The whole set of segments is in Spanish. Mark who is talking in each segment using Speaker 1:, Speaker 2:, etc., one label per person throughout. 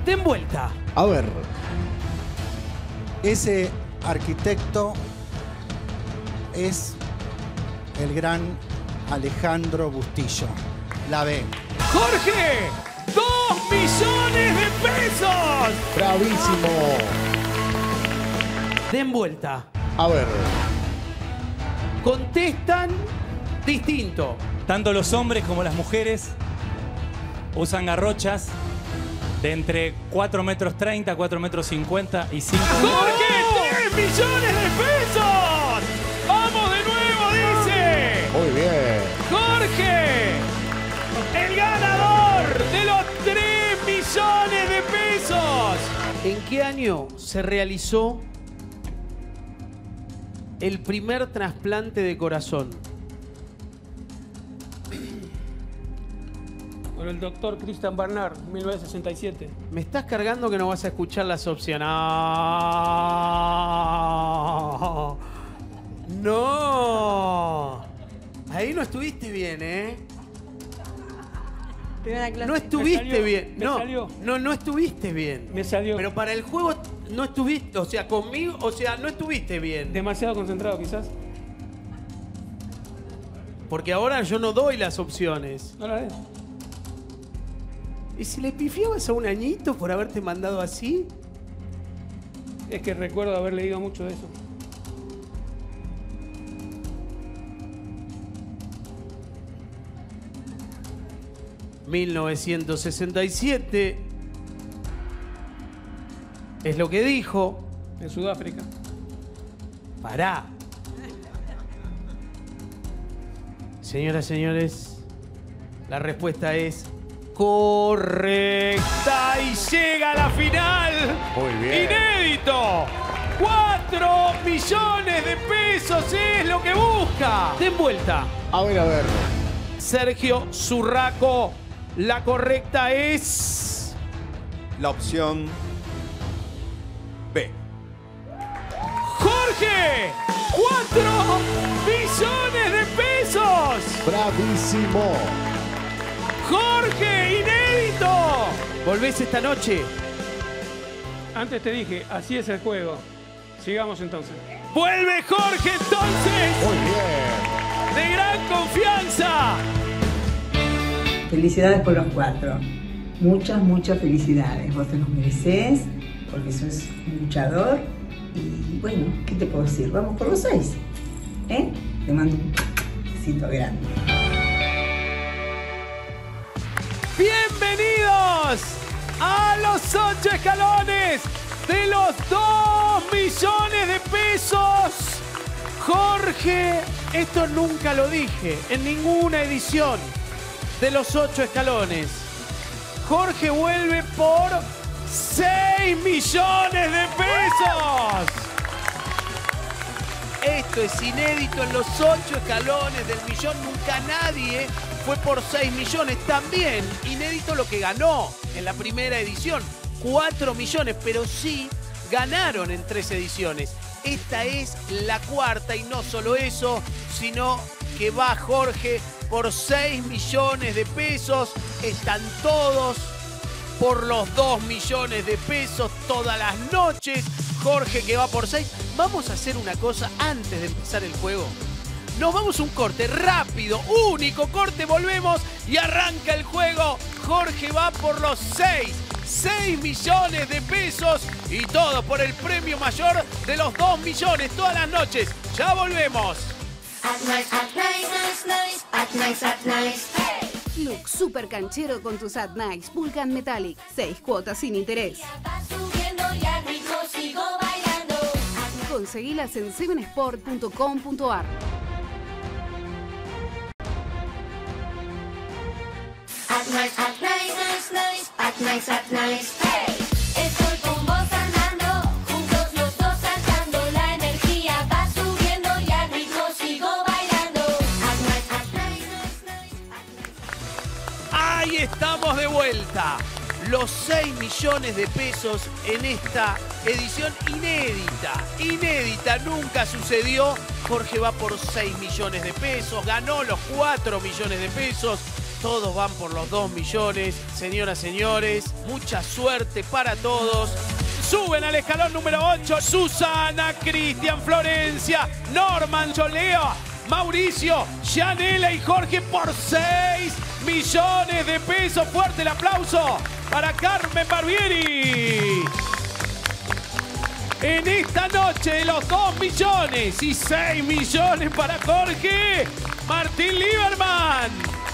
Speaker 1: Den vuelta.
Speaker 2: A ver.
Speaker 3: Ese arquitecto es el gran Alejandro Bustillo. La B.
Speaker 1: Jorge, 2 millones de pesos.
Speaker 2: Bravísimo.
Speaker 1: Den vuelta.
Speaker 2: A ver.
Speaker 1: Contestan distinto.
Speaker 4: Tanto los hombres como las mujeres usan garrochas de entre 4,30 metros, 4,50 metros y 5 metros.
Speaker 1: ¡Jorge, 3 millones de pesos! ¡Vamos de nuevo, dice!
Speaker 2: Muy bien.
Speaker 1: ¡Jorge! ¡El ganador de los 3 millones de pesos! ¿En qué año se realizó el primer trasplante de corazón?
Speaker 5: Por el doctor Christian Barnard, 1967.
Speaker 1: Me estás cargando que no vas a escuchar las opciones. No. Ahí no estuviste bien, ¿eh? No estuviste bien. No estuviste bien.
Speaker 5: Me salió.
Speaker 1: Pero para el juego no estuviste, o sea, conmigo, o sea, no estuviste bien.
Speaker 5: Demasiado concentrado, quizás.
Speaker 1: Porque ahora yo no doy las opciones.
Speaker 5: No la ves.
Speaker 1: ¿Y si le pifiabas a un añito por haberte mandado así?
Speaker 5: Es que recuerdo haber leído mucho de eso.
Speaker 1: ...1967... es lo que dijo.
Speaker 5: En Sudáfrica.
Speaker 1: Pará. Señoras, señores, la respuesta es correcta y llega a la final.
Speaker 2: Muy bien.
Speaker 1: Inédito. 4 millones de pesos es lo que busca. Den vuelta.
Speaker 2: A ver, a ver.
Speaker 1: Sergio Zurraco, la correcta es...
Speaker 6: La opción B.
Speaker 1: ¡Jorge! ¡4 millones de pesos!
Speaker 2: Bravísimo.
Speaker 1: ¡Jorge, inédito! ¿Volvés esta noche?
Speaker 5: Antes te dije, así es el juego. Sigamos entonces.
Speaker 1: ¡Vuelve Jorge entonces!
Speaker 2: Muy bien.
Speaker 1: ¡De gran confianza!
Speaker 7: Felicidades por los 4. Muchas, muchas felicidades. Vos te los merecés porque sos un luchador. Y bueno, ¿qué te puedo decir? Vamos por los 6. Te mando un besito grande.
Speaker 1: ¡Bienvenidos a los 8 escalones de los 2 millones de pesos! Jorge, esto nunca lo dije en ninguna edición de los 8 escalones. Jorge vuelve por 6 millones de pesos. Esto es inédito en los 8 escalones del millón. Nunca nadie fue por 6 millones. También inédito lo que ganó en la primera edición. 4 millones, pero sí ganaron en 3 ediciones. Esta es la cuarta y no solo eso, sino que va Jorge por 6 millones de pesos. Están todos por los 2 millones de pesos todas las noches. Jorge que va por 6. Vamos a hacer una cosa antes de empezar el juego. Nos vamos a un corte rápido, único corte, volvemos y arranca el juego. Jorge va por los 6 millones de pesos y todo por el premio mayor de los 2 millones todas las noches. Ya volvemos.
Speaker 8: Look super canchero con tus At Nights Vulcan Metallic. 6 cuotas sin interés. Conseguilas en 7sport.com.ar.
Speaker 9: Estoy con vos andando, juntos los dos saltando, la energía va subiendo y al ritmo sigo bailando.
Speaker 1: Ahí estamos de vuelta. Los 6 millones de pesos en esta edición inédita. Inédita, nunca sucedió. Jorge va por 6 millones de pesos, ganó los 4 millones de pesos. Todos van por los 2 millones. Señoras, señores, mucha suerte para todos. Suben al escalón número 8 Susana, Cristian, Florencia, Norman, Leo, Mauricio, Yanela y Jorge por 6 millones de pesos. Fuerte el aplauso para Carmen Barbieri. En esta noche de los 2 millones y 6 millones para Jorge, Martín Lieberman,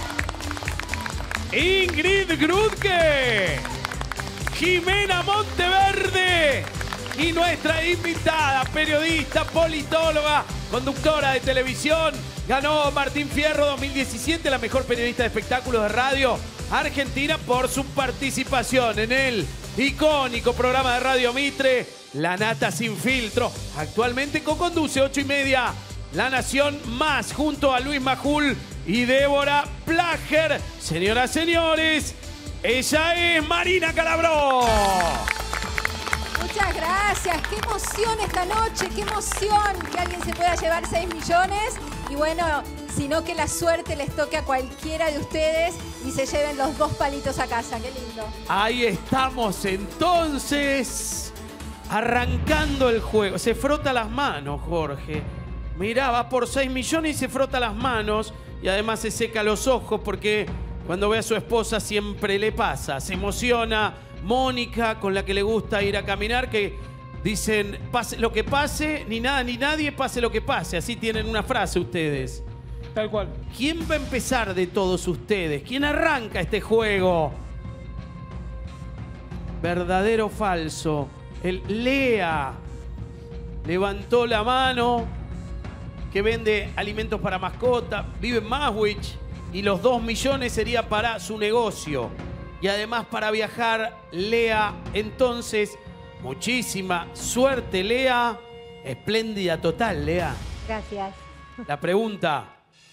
Speaker 1: Ingrid Grudke, Jimena Monteverde y nuestra invitada, periodista, politóloga, conductora de televisión. Ganó Martín Fierro 2017, la mejor periodista de espectáculos de radio argentina por su participación en el icónico programa de Radio Mitre, La Nata Sin Filtro. Actualmente co-conduce 8:30 La Nación Más junto a Luis Majul y Débora Plager. Señoras, señores, ella es Marina Calabró.
Speaker 10: Muchas gracias. Qué emoción esta noche, qué emoción que alguien se pueda llevar 6 millones. Y bueno, sino que la suerte les toque a cualquiera de ustedes y se lleven los 2 palitos a casa. Qué lindo.
Speaker 1: Ahí estamos entonces, arrancando el juego. Se frota las manos, Jorge. Mirá, va por 6 millones y se frota las manos. Y además se seca los ojos porque cuando ve a su esposa siempre le pasa. Se emociona. Mónica, con la que le gusta ir a caminar, que dicen, pase lo que pase, ni nada ni nadie, pase lo que pase. Así tienen una frase ustedes.
Speaker 5: Tal cual.
Speaker 1: ¿Quién va a empezar de todos ustedes? ¿Quién arranca este juego? ¿Verdadero o falso? El Lea levantó la mano, que vende alimentos para mascota, vive en Maswich y los 2 millones sería para su negocio. Y además para viajar, Lea, entonces, muchísima suerte, Lea. Espléndida total, Lea.
Speaker 10: Gracias.
Speaker 1: La pregunta.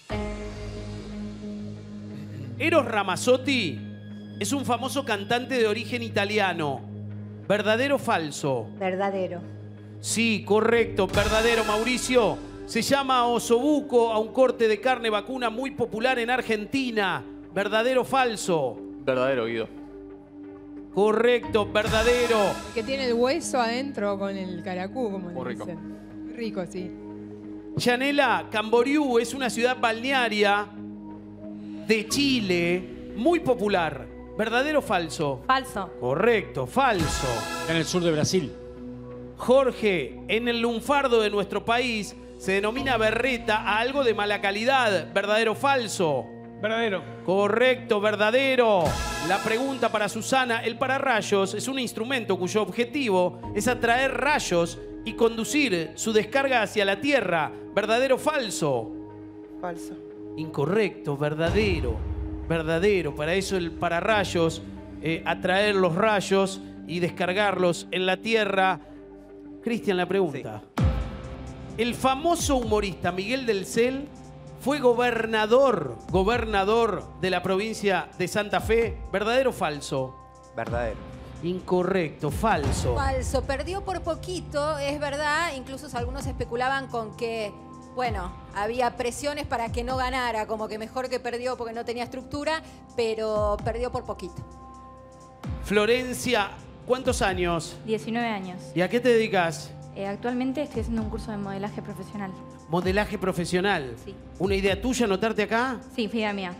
Speaker 1: Eros Ramazzotti es un famoso cantante de origen italiano. ¿Verdadero o falso?
Speaker 10: Verdadero.
Speaker 1: Sí, correcto, verdadero, Mauricio. Se llama osobuco a un corte de carne vacuna muy popular en Argentina. ¿Verdadero o falso?
Speaker 11: Verdadero, Guido.
Speaker 1: Correcto, verdadero.
Speaker 12: Que tiene el hueso adentro con el caracú, como
Speaker 11: Muy
Speaker 12: le
Speaker 11: rico.
Speaker 12: dicen. Muy rico, sí.
Speaker 1: Yanela, Camboriú es una ciudad balnearia de Chile muy popular. ¿Verdadero o falso?
Speaker 13: Falso.
Speaker 1: Correcto, falso.
Speaker 4: En el sur de Brasil.
Speaker 1: Jorge, en el lunfardo de nuestro país se denomina berreta a algo de mala calidad. ¿Verdadero o falso?
Speaker 5: Verdadero.
Speaker 1: Correcto, verdadero. La pregunta para Susana. El pararrayos es un instrumento cuyo objetivo es atraer rayos y conducir su descarga hacia la Tierra. ¿Verdadero o falso?
Speaker 14: Falso.
Speaker 1: Incorrecto, verdadero. Verdadero. Para eso el pararrayos, atraer los rayos y descargarlos en la Tierra. Cristian, la pregunta. Sí. El famoso humorista Miguel del Cel fue gobernador de la provincia de Santa Fe. ¿Verdadero o falso?
Speaker 14: Verdadero.
Speaker 1: Incorrecto, falso.
Speaker 10: Falso. Perdió por poquito, es verdad. Incluso algunos especulaban con que, bueno, había presiones para que no ganara, como que mejor que perdió porque no tenía estructura, pero perdió por poquito.
Speaker 1: Florencia, ¿cuántos años?
Speaker 13: 19 años.
Speaker 1: ¿Y a qué te dedicas?
Speaker 13: Actualmente estoy haciendo un curso de modelaje profesional.
Speaker 1: ¿Modelaje profesional?
Speaker 13: Sí.
Speaker 1: ¿Una idea tuya anotarte acá?
Speaker 13: Sí, idea mía.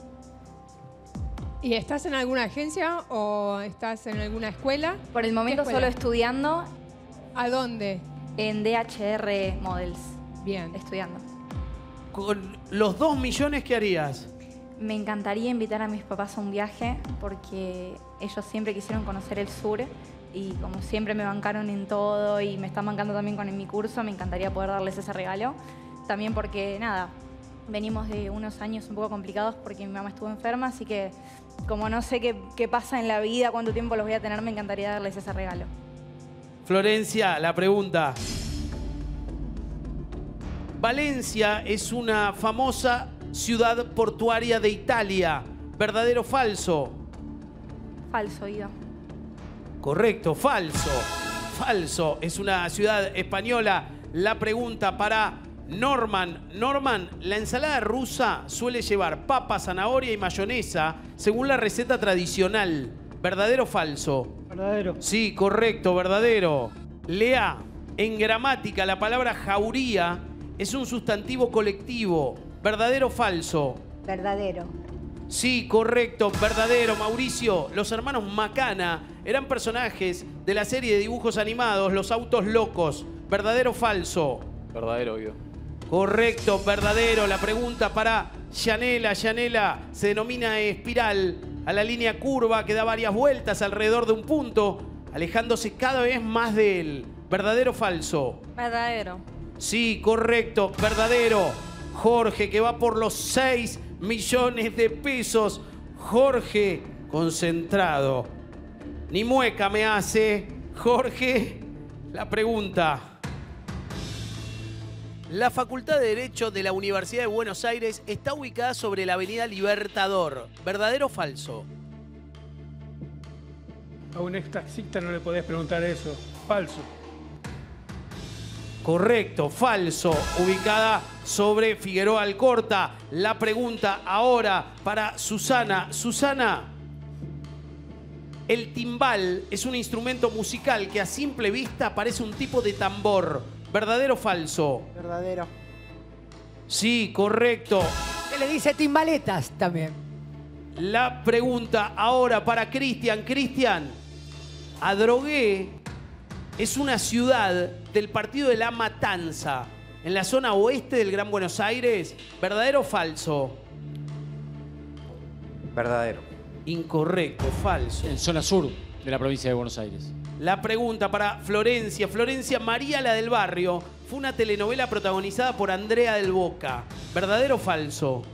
Speaker 12: ¿Y estás en alguna agencia o estás en alguna escuela?
Speaker 13: Por el momento solo estudiando.
Speaker 12: ¿A dónde?
Speaker 13: En DHR Models.
Speaker 12: Bien.
Speaker 13: Estudiando.
Speaker 1: ¿Con los 2 millones qué harías?
Speaker 13: Me encantaría invitar a mis papás a un viaje porque ellos siempre quisieron conocer el sur y como siempre me bancaron en todo y me están bancando también con mi curso, me encantaría poder darles ese regalo. También porque, nada, venimos de unos años un poco complicados porque mi mamá estuvo enferma, así que como no sé qué pasa en la vida, cuánto tiempo los voy a tener, me encantaría darles ese regalo.
Speaker 1: Florencia, la pregunta. Valencia es una famosa ciudad portuaria de Italia. ¿Verdadero o falso?
Speaker 13: Falso, Guido.
Speaker 1: Correcto, falso. Falso. Es una ciudad española. La pregunta para Norman, la ensalada rusa suele llevar papa, zanahoria y mayonesa según la receta tradicional. ¿Verdadero o falso?
Speaker 5: Verdadero.
Speaker 1: Sí, correcto, verdadero. Lea, en gramática la palabra jauría es un sustantivo colectivo. ¿Verdadero o falso?
Speaker 11: Verdadero.
Speaker 1: Sí, correcto, verdadero. Mauricio, los hermanos Macana eran personajes de la serie de dibujos animados Los Autos Locos. ¿Verdadero o falso?
Speaker 14: Verdadero, obvio.
Speaker 1: Correcto, verdadero. La pregunta para Yanela. Yanela, se denomina espiral a la línea curva que da varias vueltas alrededor de un punto, alejándose cada vez más de él. ¿Verdadero o falso?
Speaker 13: Verdadero.
Speaker 1: Sí, correcto, verdadero. Jorge, que va por los 6 millones de pesos. Jorge, concentrado. Ni mueca me hace. Jorge, la pregunta. La Facultad de Derecho de la Universidad de Buenos Aires está ubicada sobre la Avenida Libertador. ¿Verdadero o falso?
Speaker 5: A un ex taxista no le podés preguntar eso. Falso.
Speaker 1: Correcto, falso. Ubicada sobre Figueroa Alcorta. La pregunta ahora para Susana. Susana, el timbal es un instrumento musical que a simple vista parece un tipo de tambor. ¿Verdadero o falso?
Speaker 11: Verdadero.
Speaker 1: Sí, correcto.
Speaker 11: Se le dice timbaletas también.
Speaker 1: La pregunta ahora para Cristian. Cristian, Adrogué es una ciudad del partido de La Matanza, en la zona oeste del Gran Buenos Aires. ¿Verdadero o falso?
Speaker 14: Verdadero.
Speaker 1: Incorrecto, falso.
Speaker 15: En zona sur de la provincia de Buenos Aires.
Speaker 1: La pregunta para Florencia. Florencia, María la del Barrio fue una telenovela protagonizada por Andrea del Boca. ¿Verdadero o falso?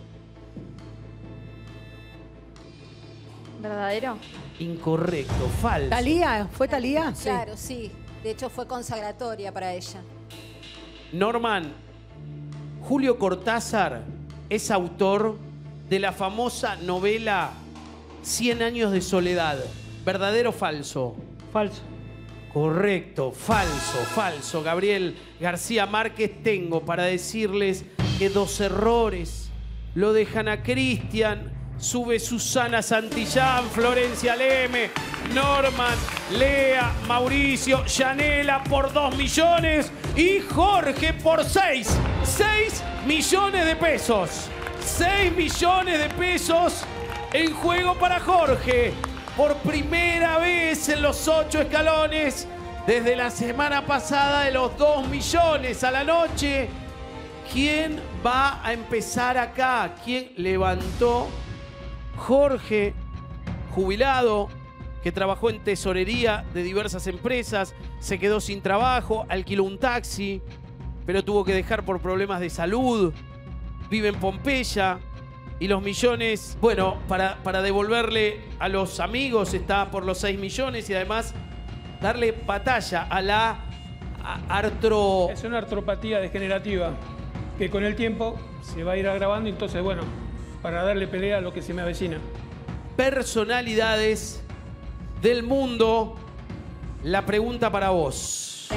Speaker 13: ¿Verdadero?
Speaker 1: Incorrecto, falso.
Speaker 11: ¿Talía? ¿Fue Talía?
Speaker 10: Claro, sí. De hecho, fue consagratoria para ella.
Speaker 1: Norman, Julio Cortázar es autor de la famosa novela 100 años de soledad. ¿Verdadero o falso?
Speaker 5: Falso.
Speaker 1: Correcto, falso, falso. Gabriel García Márquez, tengo para decirles que 2 errores lo dejan a Cristian. Sube Susana Santillán, Florencia Leme, Norman, Lea, Mauricio, Yanela por 2 millones y Jorge por 6. 6 millones de pesos. 6 millones de pesos en juego para Jorge. Por primera vez en los 8 escalones, desde la semana pasada de los 2 millones a la noche. ¿Quién va a empezar acá? ¿Quién levantó? Jorge, jubilado, que trabajó en tesorería de diversas empresas, se quedó sin trabajo, alquiló un taxi, pero tuvo que dejar por problemas de salud, vive en Pompeya. Y los millones, bueno, para devolverle a los amigos está por los 6 millones y además darle batalla a la
Speaker 5: Es una artropatía degenerativa que con el tiempo se va a ir agravando y entonces, bueno, para darle pelea a lo que se me avecina.
Speaker 1: Personalidades del mundo. La pregunta para vos.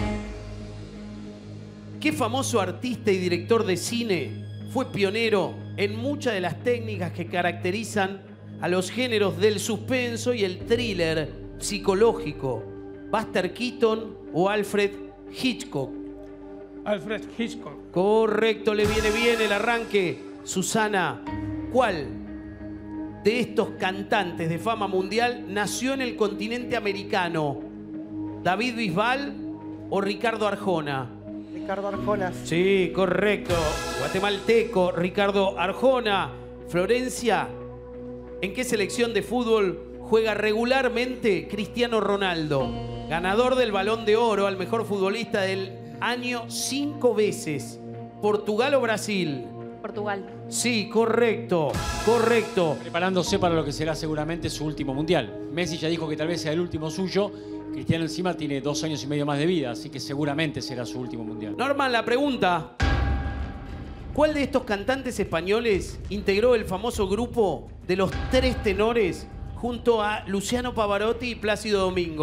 Speaker 1: ¿Qué famoso artista y director de cine fue pionero en muchas de las técnicas que caracterizan a los géneros del suspenso y el thriller psicológico? ¿Buster Keaton o Alfred Hitchcock?
Speaker 5: Alfred Hitchcock.
Speaker 1: Correcto, le viene bien el arranque. Susana, ¿cuál de estos cantantes de fama mundial nació en el continente americano? ¿David Bisbal o Ricardo Arjona?
Speaker 11: Ricardo Arjona.
Speaker 1: Sí, correcto. Guatemalteco, Ricardo Arjona. Florencia, ¿en qué selección de fútbol juega regularmente Cristiano Ronaldo? Ganador del Balón de Oro al mejor futbolista del año 5 veces. ¿Portugal o Brasil?
Speaker 13: Portugal.
Speaker 1: Sí, correcto, correcto.
Speaker 15: Preparándose para lo que será seguramente su último mundial. Messi ya dijo que tal vez sea el último suyo. Cristiano encima tiene 2 años y medio más de vida, así que seguramente será su último mundial.
Speaker 1: Norman, la pregunta. ¿Cuál de estos cantantes españoles integró el famoso grupo de los 3 tenores junto a Luciano Pavarotti y Plácido Domingo?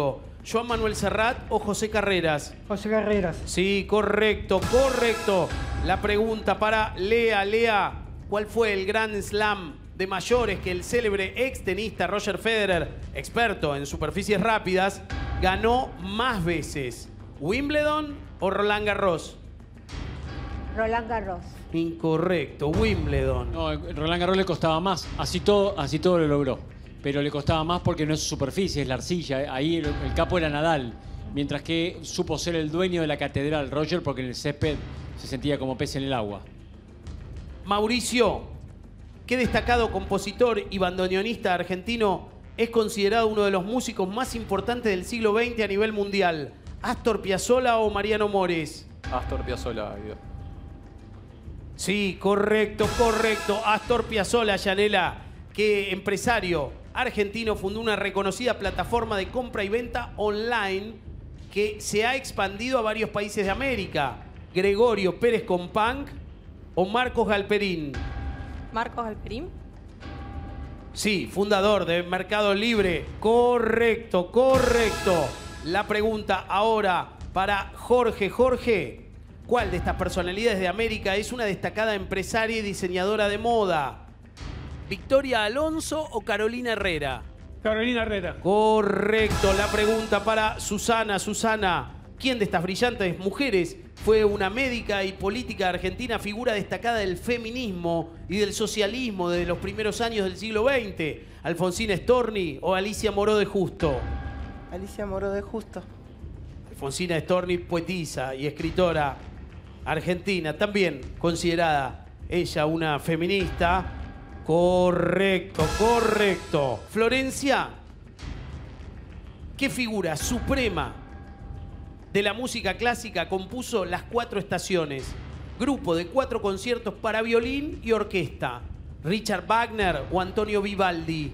Speaker 1: Joan Manuel Serrat o José Carreras.
Speaker 5: José Carreras.
Speaker 1: Sí, correcto, correcto. La pregunta para Lea. Lea, ¿cuál fue el Grand Slam de mayores que el célebre extenista Roger Federer, experto en superficies rápidas, ganó más veces? ¿Wimbledon o Roland Garros?
Speaker 11: Roland Garros.
Speaker 1: Incorrecto, Wimbledon.
Speaker 15: No, Roland Garros le costaba más. Así todo lo logró. Pero le costaba más porque no es su superficie, es la arcilla. Ahí el capo era Nadal. Mientras que supo ser el dueño de la catedral Roger porque en el césped se sentía como pez en el agua.
Speaker 1: Mauricio, ¿qué destacado compositor y bandoneonista argentino es considerado uno de los músicos más importantes del siglo XX a nivel mundial? ¿Astor Piazzolla o Mariano Mores?
Speaker 14: Astor Piazzolla, Guido.
Speaker 1: Sí, correcto, correcto. Astor Piazzolla, Yanela, que empresario argentino fundó una reconocida plataforma de compra y venta online que se ha expandido a varios países de América. ¿Gregorio Pérez Companc o Marcos Galperín?
Speaker 16: Marcos Galperín.
Speaker 1: Sí, fundador de Mercado Libre. Correcto, correcto. La pregunta ahora para Jorge. Jorge, ¿cuál de estas personalidades de América es una destacada empresaria y diseñadora de moda? ¿Victoria Alonso o Carolina Herrera?
Speaker 5: Carolina Herrera.
Speaker 1: Correcto. La pregunta para Susana. Susana, ¿quién de estas brillantes mujeres fue una médica y política argentina, figura destacada del feminismo y del socialismo desde los primeros años del siglo XX? ¿Alfonsina Storni o Alicia Moró de Justo?
Speaker 17: Alicia Moró de Justo.
Speaker 1: Alfonsina Storni, poetisa y escritora argentina, también considerada ella una feminista. Correcto, correcto. Florencia, ¿qué figura suprema de la música clásica compuso Las Cuatro Estaciones? Grupo de 4 conciertos para violín y orquesta. ¿Richard Wagner o Antonio Vivaldi?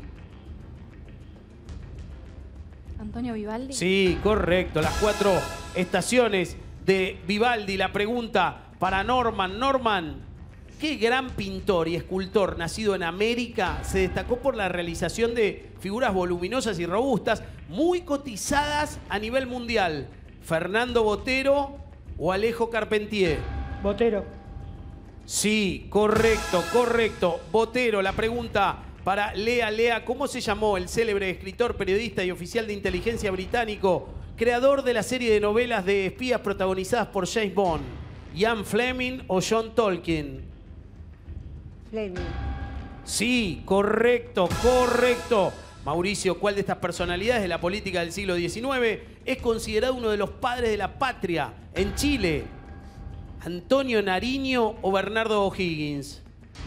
Speaker 13: ¿Antonio Vivaldi?
Speaker 1: Sí, correcto. Las 4 estaciones de Vivaldi. La pregunta para Norman. Norman, ¿qué gran pintor y escultor nacido en América se destacó por la realización de figuras voluminosas y robustas, muy cotizadas a nivel mundial? ¿Fernando Botero o Alejo Carpentier?
Speaker 5: Botero.
Speaker 1: Sí, correcto, correcto. Botero. La pregunta para Lea. Lea, ¿cómo se llamó el célebre escritor, periodista y oficial de inteligencia británico, creador de la serie de novelas de espías protagonizadas por James Bond? ¿Ian Fleming o John Tolkien?
Speaker 11: Fleming.
Speaker 1: Sí, correcto, correcto. Mauricio, ¿cuál de estas personalidades de la política del siglo XIX es considerado uno de los padres de la patria en Chile? ¿Antonio Nariño o Bernardo O'Higgins?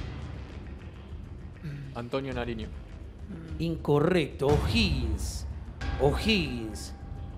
Speaker 14: Antonio Nariño.
Speaker 1: Incorrecto, O'Higgins. O'Higgins.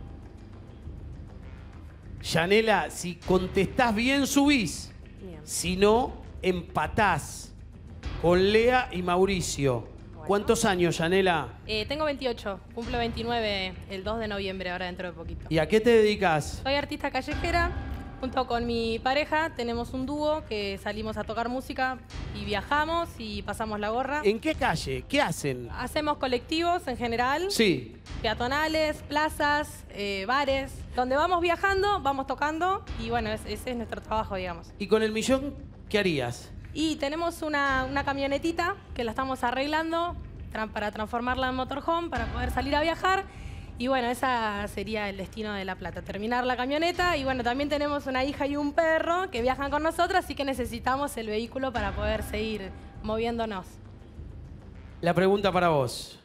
Speaker 1: Yanela, si contestás bien, subís.
Speaker 16: Bien.
Speaker 1: Si no, empatás con Lea y Mauricio.
Speaker 16: Bueno.
Speaker 1: ¿Cuántos años, Yanela?
Speaker 16: Tengo 28, cumplo 29 el 2 de noviembre, ahora dentro de poquito.
Speaker 1: ¿Y a qué te dedicas?
Speaker 16: Soy artista callejera, junto con mi pareja tenemos un dúo que salimos a tocar música y viajamos y pasamos la gorra.
Speaker 1: ¿En qué calle? ¿Qué hacen?
Speaker 16: Hacemos colectivos en general,
Speaker 1: Sí.
Speaker 16: peatonales, plazas, bares. Donde vamos viajando, vamos tocando y bueno, ese es nuestro trabajo, digamos.
Speaker 1: ¿Y con el millón qué harías?
Speaker 16: Y tenemos una camionetita que la estamos arreglando para transformarla en motorhome, para poder salir a viajar. Y bueno, ese sería el destino de La Plata, terminar la camioneta. Y bueno, también tenemos una hija y un perro que viajan con nosotros, así que necesitamos el vehículo para poder seguir moviéndonos.
Speaker 1: La pregunta para vos.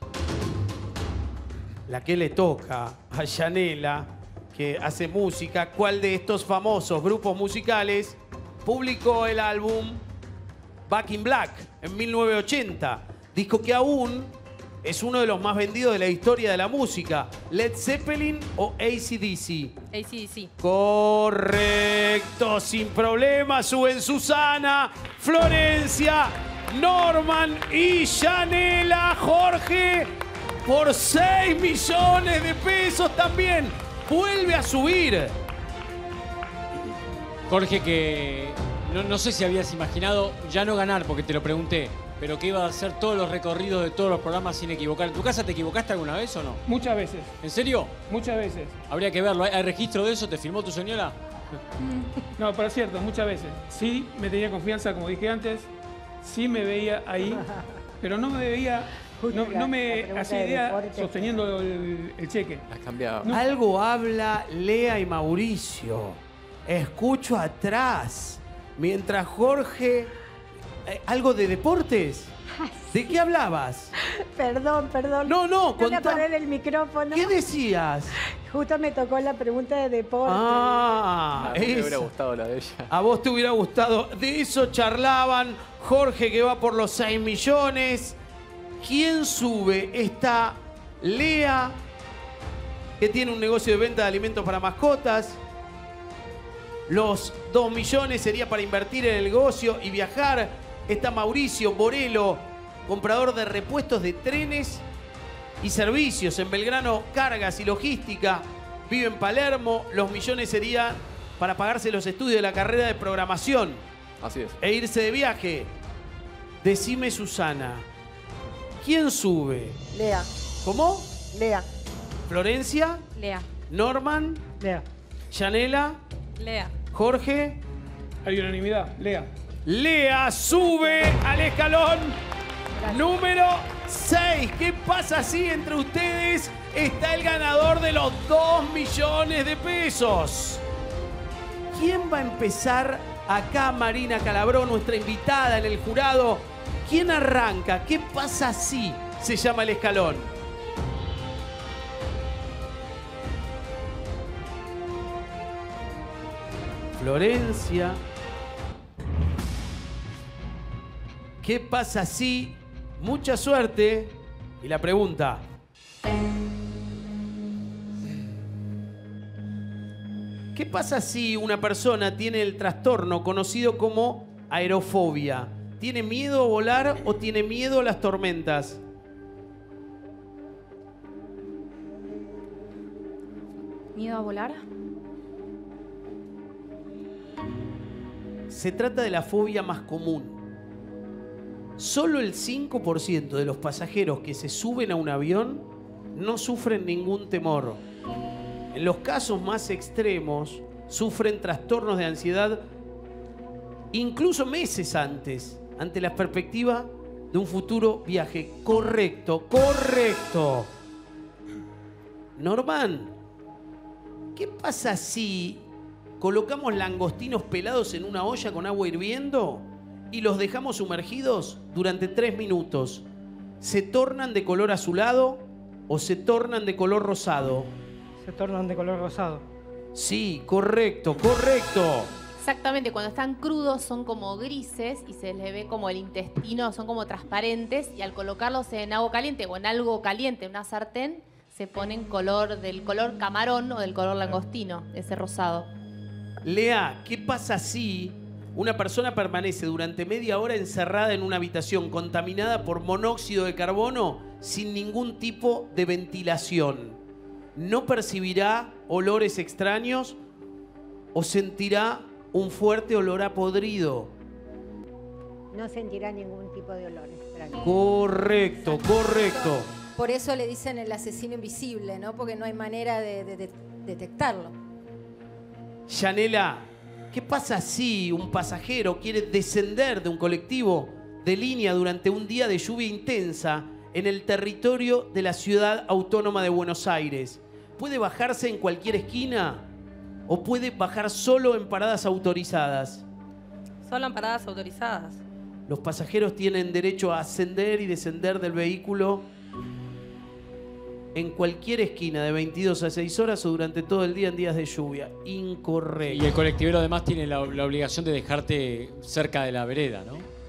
Speaker 1: La que le toca a Yanela, que hace música. ¿Cuál de estos famosos grupos musicales publicó el álbum Back in Black en 1980? Disco que aún es uno de los más vendidos de la historia de la música. ¿Led Zeppelin o AC/DC?
Speaker 16: AC/DC.
Speaker 1: Correcto, sin problema. Suben Susana, Florencia, Norman y Yanela. Jorge, por 6 millones de pesos también. Vuelve a subir.
Speaker 15: Jorge, que no sé si habías imaginado ya no ganar, porque te lo pregunté, pero que iba a hacer todos los recorridos de todos los programas sin equivocar. ¿En tu casa te equivocaste alguna vez o no?
Speaker 5: Muchas veces.
Speaker 15: ¿En serio?
Speaker 5: Muchas veces.
Speaker 15: Habría que verlo. ¿Hay registro de eso? ¿Te filmó tu señora?
Speaker 5: No, pero es cierto, muchas veces. Sí me tenía confianza, como dije antes. Sí me veía ahí, pero no me veía... No me hacía idea sosteniendo el cheque.
Speaker 14: Has cambiado.
Speaker 5: No.
Speaker 1: Algo habla Lea y Mauricio. Escucho atrás. Mientras Jorge... ¿Algo de deportes? ¿De qué hablabas?
Speaker 11: Perdón.
Speaker 1: No,
Speaker 11: No me
Speaker 1: contá.
Speaker 11: poner el micrófono.
Speaker 1: ¿Qué decías?
Speaker 11: Justo me tocó la pregunta de deporte.
Speaker 1: Ah,
Speaker 14: A mí me hubiera
Speaker 1: esa.
Speaker 14: gustado la de ella.
Speaker 1: A vos te hubiera gustado. De eso charlaban. Jorge que va por los 6 millones. ¿Quién sube? Está Lea, que tiene un negocio de venta de alimentos para mascotas. Los 2 millones sería para invertir en el negocio y viajar. Está Mauricio Borelo, comprador de repuestos de trenes y servicios en Belgrano, cargas y logística. Vive en Palermo. Los millones serían para pagarse los estudios de la carrera de programación.
Speaker 14: Así es.
Speaker 1: E irse de viaje. Decime, Susana, ¿quién sube?
Speaker 17: Lea.
Speaker 1: ¿Cómo?
Speaker 17: Lea.
Speaker 1: ¿Florencia?
Speaker 13: Lea.
Speaker 1: ¿Norman?
Speaker 17: Lea.
Speaker 1: ¿Yanela?
Speaker 16: Lea.
Speaker 1: ¿Jorge?
Speaker 5: Hay unanimidad. Lea.
Speaker 1: Lea sube al escalón número 6. ¿Qué pasa si entre ustedes está el ganador de los 2 millones de pesos? ¿Quién va a empezar acá? Marina Calabró, nuestra invitada en el jurado. ¿Quién arranca? ¿Qué pasa si se llama el escalón? Florencia. ¿Qué pasa si? Mucha suerte. Y la pregunta. ¿Qué pasa si una persona tiene el trastorno conocido como aerofobia? ¿Tiene miedo a volar o tiene miedo a las tormentas?
Speaker 13: ¿Miedo a volar?
Speaker 1: Se trata de la fobia más común. Solo el 5% de los pasajeros que se suben a un avión no sufren ningún temor. En los casos más extremos, sufren trastornos de ansiedad incluso meses antes, ante la perspectiva de un futuro viaje. Correcto, correcto. Norman, ¿qué pasa si colocamos langostinos pelados en una olla con agua hirviendo y los dejamos sumergidos durante 3 minutos? ¿Se tornan de color azulado o se tornan de color rosado?
Speaker 17: Se tornan de color rosado.
Speaker 1: Sí, correcto, correcto.
Speaker 18: Exactamente, cuando están crudos son como grises y se les ve como el intestino, son como transparentes, y al colocarlos en agua caliente o en algo caliente, en una sartén, se ponen del color camarón o del color langostino, ese rosado.
Speaker 1: Lea, ¿qué pasa si una persona permanece durante media hora encerrada en una habitación contaminada por monóxido de carbono sin ningún tipo de ventilación? ¿No percibirá olores extraños o sentirá un fuerte olor a podrido?
Speaker 11: No sentirá ningún tipo de olores.
Speaker 1: Correcto, correcto.
Speaker 10: Por eso le dicen el asesino invisible, ¿no? Porque no hay manera de detectarlo.
Speaker 1: Yanela, ¿qué pasa si un pasajero quiere descender de un colectivo de línea durante un día de lluvia intensa en el territorio de la Ciudad Autónoma de Buenos Aires? ¿Puede bajarse en cualquier esquina o puede bajar solo en paradas autorizadas?
Speaker 16: Solo en paradas autorizadas.
Speaker 1: Los pasajeros tienen derecho a ascender y descender del vehículo en cualquier esquina de 22 a 6 horas o durante todo el día en días de lluvia. Incorrecto.
Speaker 15: Y el colectivero además tiene la obligación de dejarte cerca de la vereda, ¿no?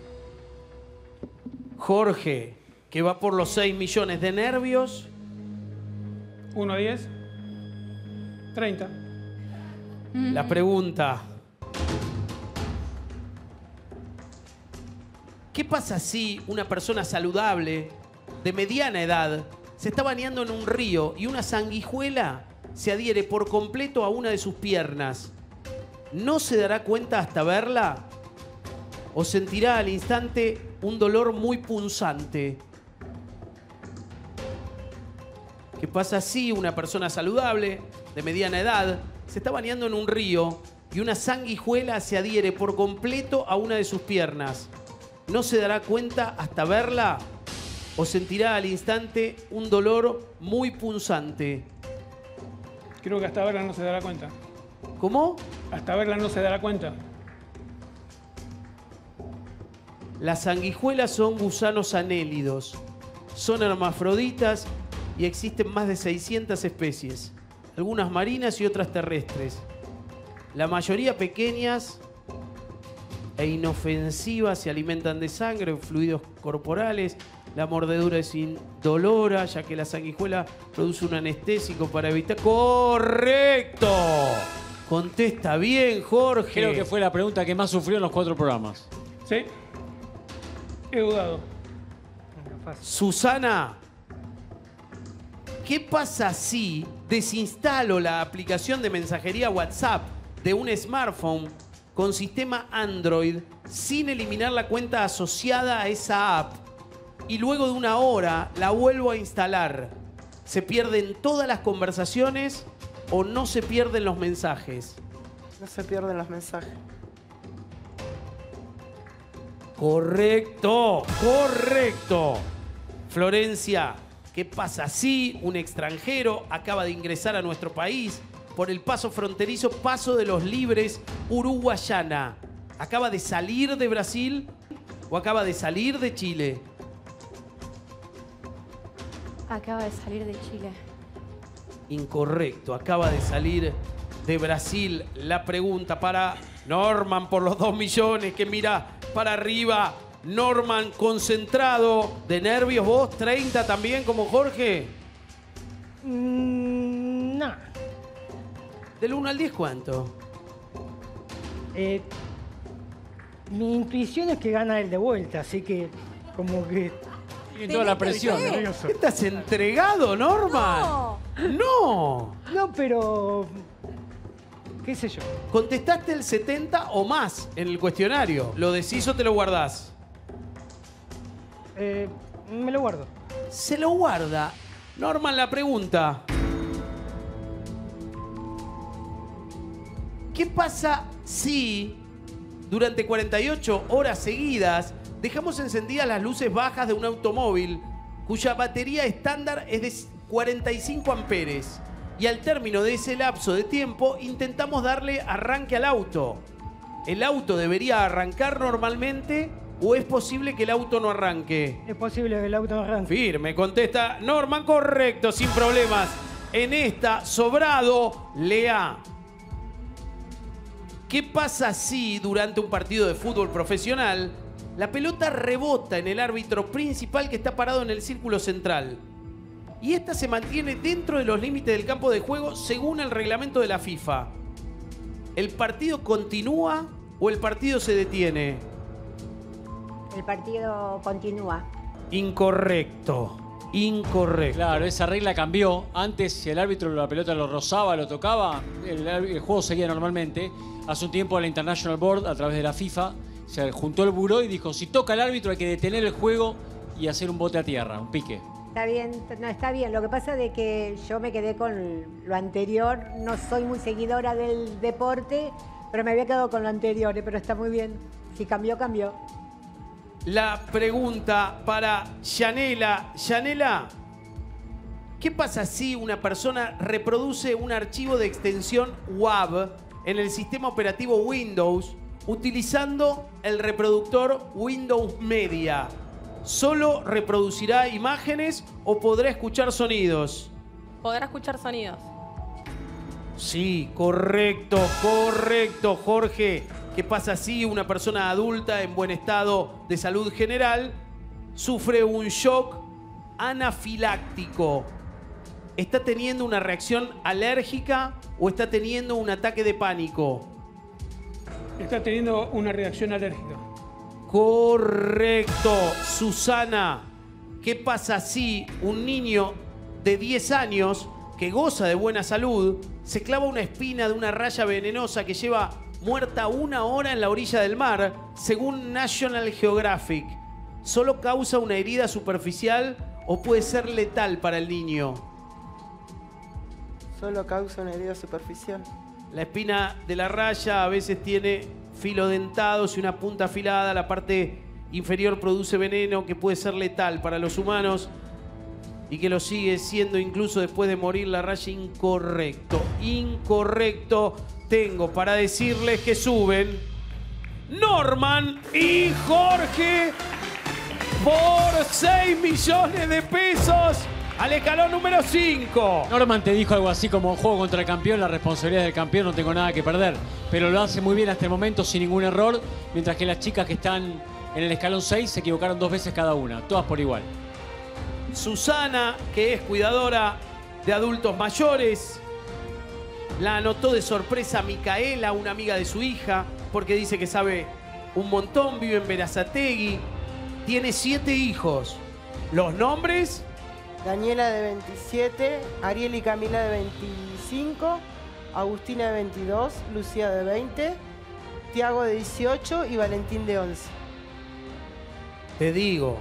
Speaker 1: Jorge, que va por los 6 millones de nervios.
Speaker 5: 1 a 10. 30.
Speaker 1: La pregunta. ¿Qué pasa si una persona saludable, de mediana edad, se está bañando en un río y una sanguijuela se adhiere por completo a una de sus piernas? ¿No se dará cuenta hasta verla? o sentirá al instante un dolor muy punzante. ¿Qué pasa si una persona saludable, de mediana edad, se está bañando en un río y una sanguijuela se adhiere por completo a una de sus piernas? ¿No se dará cuenta hasta verla o sentirá al instante un dolor muy punzante?
Speaker 5: Creo que hasta verla no se dará cuenta.
Speaker 1: ¿Cómo?
Speaker 5: Hasta verla no se dará cuenta.
Speaker 1: Las sanguijuelas son gusanos anélidos, son hermafroditas y existen más de 600 especies, algunas marinas y otras terrestres. La mayoría pequeñas e inofensivas, se alimentan de sangre o fluidos corporales. La mordedura es indolora, ya que la sanguijuela produce un anestésico para evitar... ¡Correcto! Contesta bien, Jorge.
Speaker 15: Creo que fue la pregunta que más sufrió en los 4 programas.
Speaker 5: Sí. He dudado.
Speaker 1: Susana, ¿qué pasa si desinstalo la aplicación de mensajería WhatsApp de un smartphone con sistema Android sin eliminar la cuenta asociada a esa app y luego de una hora la vuelvo a instalar? ¿Se pierden todas las conversaciones o no se pierden los mensajes?
Speaker 19: No se pierden los mensajes.
Speaker 1: Correcto, correcto. Florencia, ¿qué pasa si un extranjero acaba de ingresar a nuestro país por el paso fronterizo Paso de los Libres Uruguayana? ¿Acaba de salir de Brasil o acaba de salir de Chile?
Speaker 13: Acaba de salir de Chile.
Speaker 1: Incorrecto, acaba de salir de Brasil. La pregunta para Norman por los 2 millones, que mira para arriba. Norman, concentrado, de nervios vos, 30 también como Jorge.
Speaker 17: No.
Speaker 1: Del 1 al 10, ¿cuánto?
Speaker 17: Mi intuición es que gana el de vuelta, así que como que...
Speaker 15: Tiene toda la presión.
Speaker 1: ¿Qué estás entregado, Norman? No.
Speaker 17: No, pero... ¿Qué sé yo?
Speaker 1: Contestaste el 70 o más en el cuestionario. ¿Lo decís o te lo guardás?
Speaker 17: Me lo guardo.
Speaker 1: Se lo guarda. Norman, la pregunta. ¿Qué pasa si durante 48 horas seguidas dejamos encendidas las luces bajas de un automóvil cuya batería estándar es de 45 amperes y al término de ese lapso de tiempo intentamos darle arranque al auto? ¿El auto debería arrancar normalmente o es posible que el auto no arranque?
Speaker 17: Es posible que el auto no arranque.
Speaker 1: Firme, contesta Norman, correcto, sin problemas. En esta, sobrado, Lea. ¿Qué pasa si durante un partido de fútbol profesional la pelota rebota en el árbitro principal que está parado en el círculo central y esta se mantiene dentro de los límites del campo de juego según el reglamento de la FIFA? ¿El partido continúa o el partido se detiene?
Speaker 11: El partido continúa.
Speaker 1: Incorrecto. Incorrecto.
Speaker 15: Claro, esa regla cambió. Antes, si el árbitro la pelota lo rozaba, lo tocaba, el juego seguía normalmente. Hace un tiempo la International Board, a través de la FIFA, se juntó el buró y dijo, si toca el árbitro hay que detener el juego y hacer un bote a tierra, un pique.
Speaker 11: Está bien, no, está bien. Lo que pasa es de que yo me quedé con lo anterior. No soy muy seguidora del deporte, pero me había quedado con lo anterior. Pero está muy bien. Si cambió, cambió.
Speaker 1: La pregunta para Yanela. Yanela, ¿qué pasa si una persona reproduce un archivo de extensión WAV en el sistema operativo Windows utilizando el reproductor Windows Media? ¿Solo reproducirá imágenes o podrá escuchar sonidos?
Speaker 16: Podrá escuchar sonidos.
Speaker 1: Sí, correcto, correcto, Jorge. ¿Qué pasa si una persona adulta en buen estado de salud general sufre un shock anafiláctico? ¿Está teniendo una reacción alérgica o está teniendo un ataque de pánico?
Speaker 5: Está teniendo una reacción alérgica.
Speaker 1: Correcto. Susana, ¿qué pasa si un niño de 10 años que goza de buena salud se clava una espina de una raya venenosa que lleva muerta 1 hora en la orilla del mar, según National Geographic. ¿Solo causa una herida superficial o puede ser letal para el niño?
Speaker 19: Solo causa una herida superficial.
Speaker 1: La espina de la raya a veces tiene filo dentados y una punta afilada. La parte inferior produce veneno que puede ser letal para los humanos y que lo sigue siendo incluso después de morir. La raya, incorrecto. Incorrecto. Tengo para decirles que suben Norman y Jorge por 6 millones de pesos al escalón número 5.
Speaker 15: Norman te dijo algo así como: juego contra el campeón, la responsabilidad es del campeón, no tengo nada que perder. Pero lo hace muy bien hasta el momento, sin ningún error, mientras que las chicas que están en el escalón 6 se equivocaron 2 veces cada una, todas por igual.
Speaker 1: Susana, que es cuidadora de adultos mayores, la anotó de sorpresa Micaela, una amiga de su hija, porque dice que sabe un montón, vive en Berazategui, tiene 7 hijos. ¿Los nombres?
Speaker 19: Daniela de 27, Ariel y Camila de 25, Agustina de 22, Lucía de 20, Tiago de 18 y Valentín de 11.
Speaker 1: Te digo,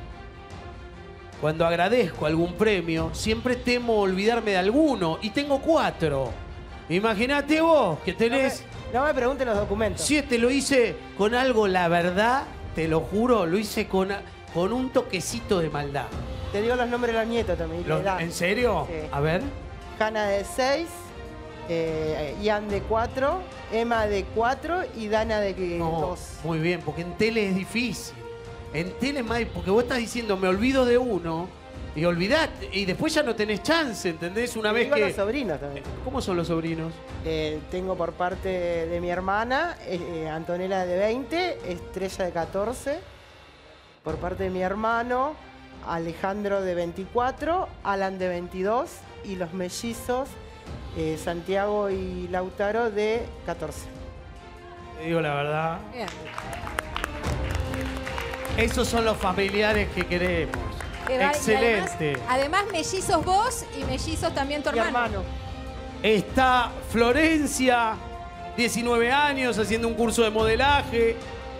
Speaker 1: cuando agradezco algún premio, siempre temo olvidarme de alguno y tengo 4. Imagínate vos que tenés...
Speaker 19: No me pregunten los documentos.
Speaker 1: 7, lo hice con algo, la verdad, te lo juro, lo hice con un toquecito de maldad.
Speaker 19: Te digo los nombres de los nietos también.
Speaker 1: ¿En serio?
Speaker 19: Sí.
Speaker 1: A ver.
Speaker 19: Hanna de 6, Ian de 4, Emma de 4 y Dana de 2.
Speaker 1: Muy bien, porque en tele es difícil. En tele es más, porque vos estás diciendo, me olvido de uno y olvidate, y después ya no tenés chance, ¿entendés? Una vez que...
Speaker 19: los sobrinos también.
Speaker 1: ¿Cómo son los sobrinos?
Speaker 19: Tengo por parte de mi hermana, Antonella de 20, Estrella de 14. Por parte de mi hermano, Alejandro de 24, Alan de 22 y los mellizos, Santiago y Lautaro de 14.
Speaker 1: Te digo la verdad.
Speaker 10: Bien.
Speaker 1: Esos son los familiares que queremos. Excelente.
Speaker 10: Además, mellizos vos y mellizos también tu hermano.
Speaker 1: Está Florencia, 19 años, haciendo un curso de modelaje.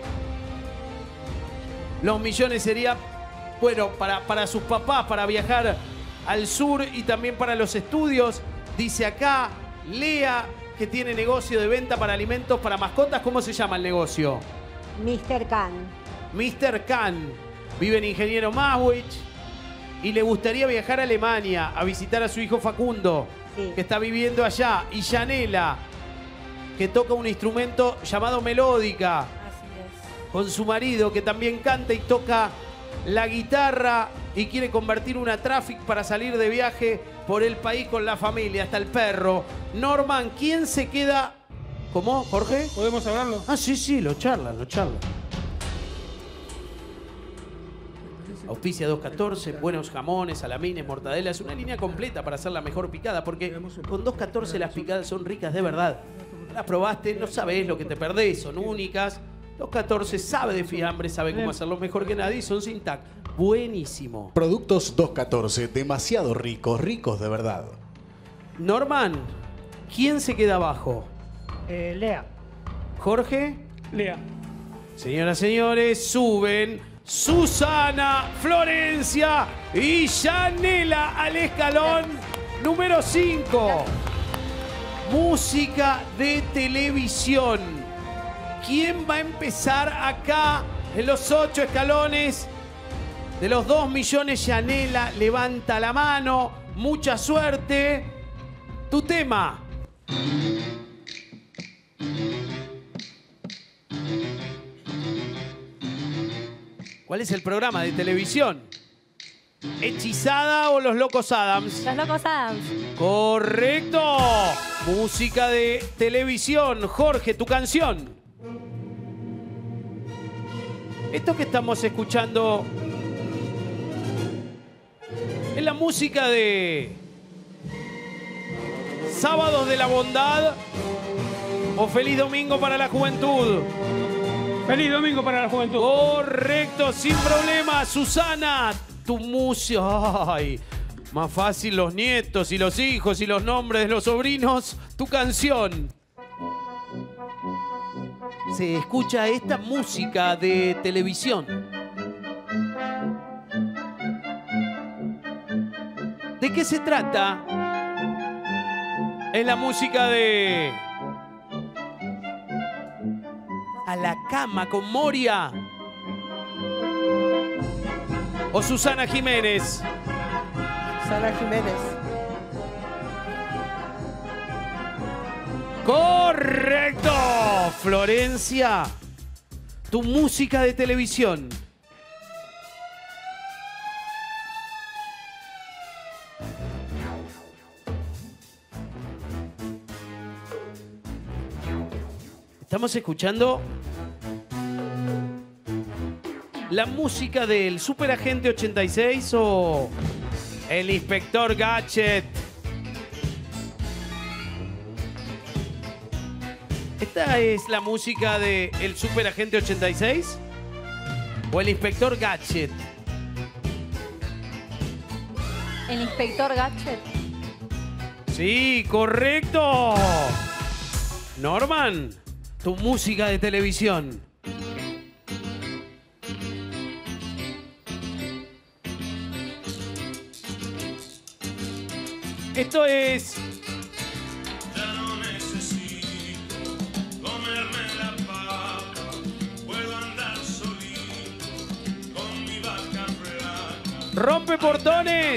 Speaker 1: Los millones serían, bueno, para sus papás, para viajar al sur y también para los estudios. Dice acá, Lea, que tiene negocio de venta para alimentos para mascotas. ¿Cómo se llama el negocio?
Speaker 11: Mr. Khan.
Speaker 1: Mr. Khan. Vive en Ingeniero Maswich y le gustaría viajar a Alemania a visitar a su hijo Facundo, que está viviendo allá. Y Yanela, que toca un instrumento llamado melódica.
Speaker 16: Así es.
Speaker 1: Con su marido, que también canta y toca la guitarra y quiere convertir una Traffic para salir de viaje por el país con la familia, hasta el perro. Norman, ¿quién se queda? ¿Cómo, Jorge?
Speaker 5: ¿Podemos hablarlo?
Speaker 1: Ah, sí, lo charlan. Auspicia 214, buenos jamones, salamines, mortadelas, una línea completa para hacer la mejor picada, porque con 214 las picadas son ricas de verdad. Las probaste, no sabés lo que te perdés, son únicas. 214 sabe de fiambre, sabe cómo hacerlo mejor que nadie, son sin tac. Buenísimo.
Speaker 2: Productos 214, demasiado ricos, ricos de verdad.
Speaker 1: Norman, ¿quién se queda abajo?
Speaker 17: Lea.
Speaker 1: ¿Jorge?
Speaker 5: Lea.
Speaker 1: Señoras, señores, suben Susana, Florencia y Yanela al escalón número 5. Música de televisión. ¿Quién va a empezar acá en los 8 escalones de los 2 millones? Yanela, levanta la mano. Mucha suerte. Tu tema. ¿Cuál es el programa de televisión? ¿Hechizada o Los Locos Adams?
Speaker 16: Los Locos Adams.
Speaker 1: ¡Correcto! Música de televisión. Jorge, tu canción. Esto que estamos escuchando es la música de Sábados de la Bondad o Feliz Domingo para la Juventud.
Speaker 5: Feliz Domingo para la Juventud.
Speaker 1: Correcto, sin problema. Susana, tu música. Ay, más fácil los nietos y los hijos y los nombres de los sobrinos. Tu canción. se escucha esta música de televisión. ¿De qué se trata? Es la música de A la cama con Moria o Susana Jiménez.
Speaker 19: Susana Jiménez.
Speaker 1: ¡Correcto! Florencia, tu música de televisión. Estamos escuchando la música del Superagente 86 o el Inspector Gadget. ¿Esta es la música de el Superagente 86 o el Inspector Gadget?
Speaker 13: El Inspector Gadget.
Speaker 1: Sí, correcto. Norman, tu música de televisión. Esto es Rompe portones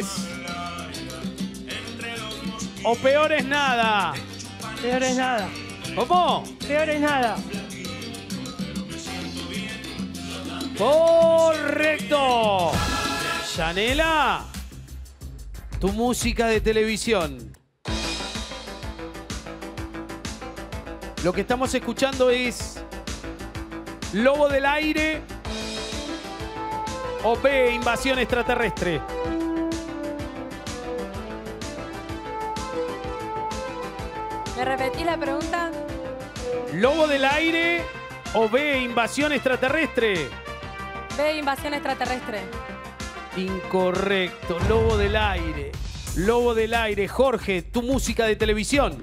Speaker 1: o peor es nada.
Speaker 17: Peor es nada.
Speaker 1: ¿Cómo?
Speaker 17: Peor es nada.
Speaker 1: Correcto. Yanela, tu música de televisión. Lo que estamos escuchando es Lobo del Aire o B, Invasión Extraterrestre.
Speaker 16: ¿Me repetís la pregunta?
Speaker 1: ¿Lobo del Aire o B, Invasión Extraterrestre?
Speaker 16: B, invasión extraterrestre.
Speaker 1: Incorrecto, Lobo del Aire. Lobo del Aire. Jorge, tu música de televisión.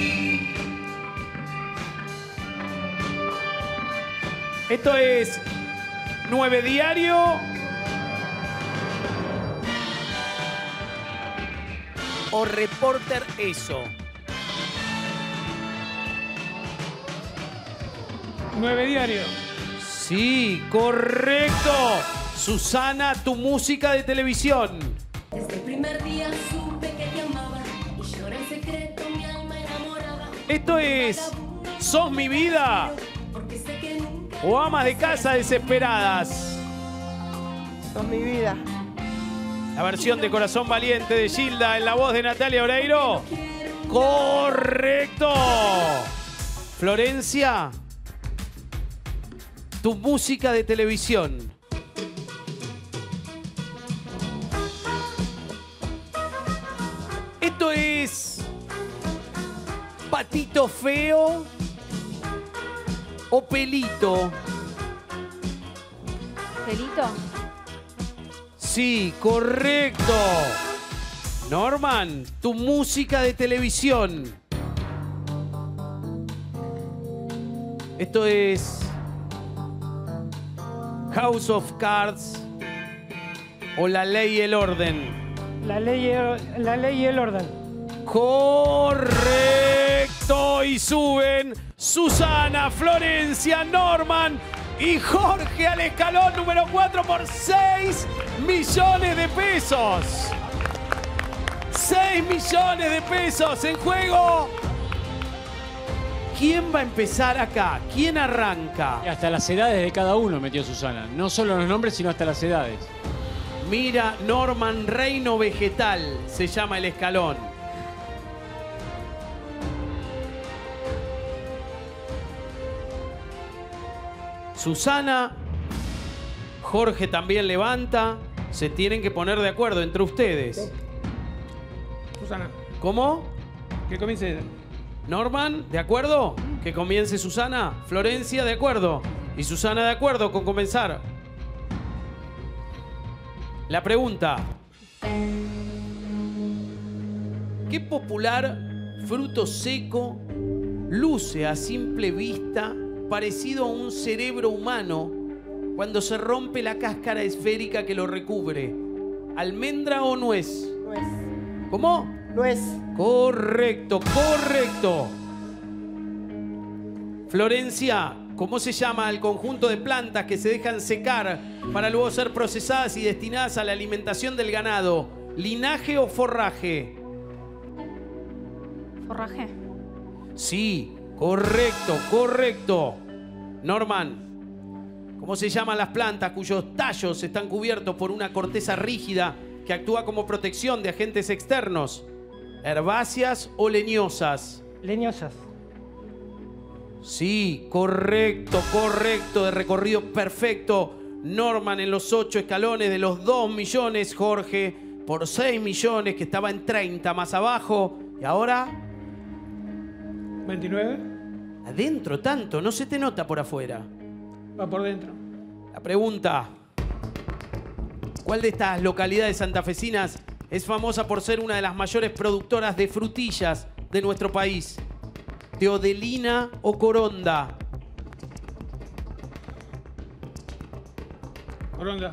Speaker 1: Esto es 9 Diario o Reporter Eso.
Speaker 5: 9 Diario.
Speaker 1: Sí, correcto. Susana, tu música de televisión.
Speaker 9: Desde el primer día supe que te amaba y lloré en secreto, mi alma enamorada.
Speaker 1: Esto es Sos mi vida
Speaker 9: Porque sé que nunca
Speaker 1: o Amas de Casa Desesperadas.
Speaker 19: Sos mi vida.
Speaker 1: La versión de Corazón Valiente de Gilda en la voz de Natalia Oreiro. Correcto. Florencia, tu música de televisión. Esto es Patito Feo o Pelito.
Speaker 13: ¿Pelito?
Speaker 1: Sí, correcto. Norman, tu música de televisión. Esto es House of Cards o La Ley y el Orden.
Speaker 17: La ley y el orden.
Speaker 1: Correcto. Y suben Susana, Florencia, Norman y Jorge al escalón número 4 por 6 millones de pesos. 6 millones de pesos en juego. ¿Quién va a empezar acá? ¿Quién arranca?
Speaker 15: Y hasta las edades de cada uno metió Susana. No solo los nombres, sino hasta las edades.
Speaker 1: Mira, Norman, Reino Vegetal se llama el escalón. Susana, Jorge también levanta. Se tienen que poner de acuerdo entre ustedes.
Speaker 5: Susana.
Speaker 1: ¿Cómo?
Speaker 5: Que comience ella.
Speaker 1: Norman, ¿de acuerdo? Que comience Susana. Florencia, ¿de acuerdo? Y Susana, ¿de acuerdo con comenzar? La pregunta. ¿Qué popular fruto seco luce a simple vista parecido a un cerebro humano cuando se rompe la cáscara esférica que lo recubre? ¿Almendra o nuez?
Speaker 19: Nuez.
Speaker 1: ¿Cómo?
Speaker 19: Nuez.
Speaker 1: Correcto, correcto. Florencia, ¿cómo se llama el conjunto de plantas que se dejan secar para luego ser procesadas y destinadas a la alimentación del ganado? ¿Linaje o forraje?
Speaker 13: Forraje.
Speaker 1: Sí, correcto, correcto. Norman, ¿cómo se llaman las plantas cuyos tallos están cubiertos por una corteza rígida que actúa como protección de agentes externos? ¿Herbáceas o leñosas?
Speaker 17: Leñosas.
Speaker 1: Sí, correcto, correcto, de recorrido perfecto. Norman en los 8 escalones de los 2 millones, Jorge por 6 millones, que estaba en 30 más abajo. ¿Y ahora?
Speaker 5: 29.
Speaker 1: Adentro tanto, no se te nota por afuera.
Speaker 5: Va por dentro.
Speaker 1: La pregunta: ¿cuál de estas localidades santafesinas es famosa por ser una de las mayores productoras de frutillas de nuestro país? ¿Teodelina o Coronda?
Speaker 5: Coronda.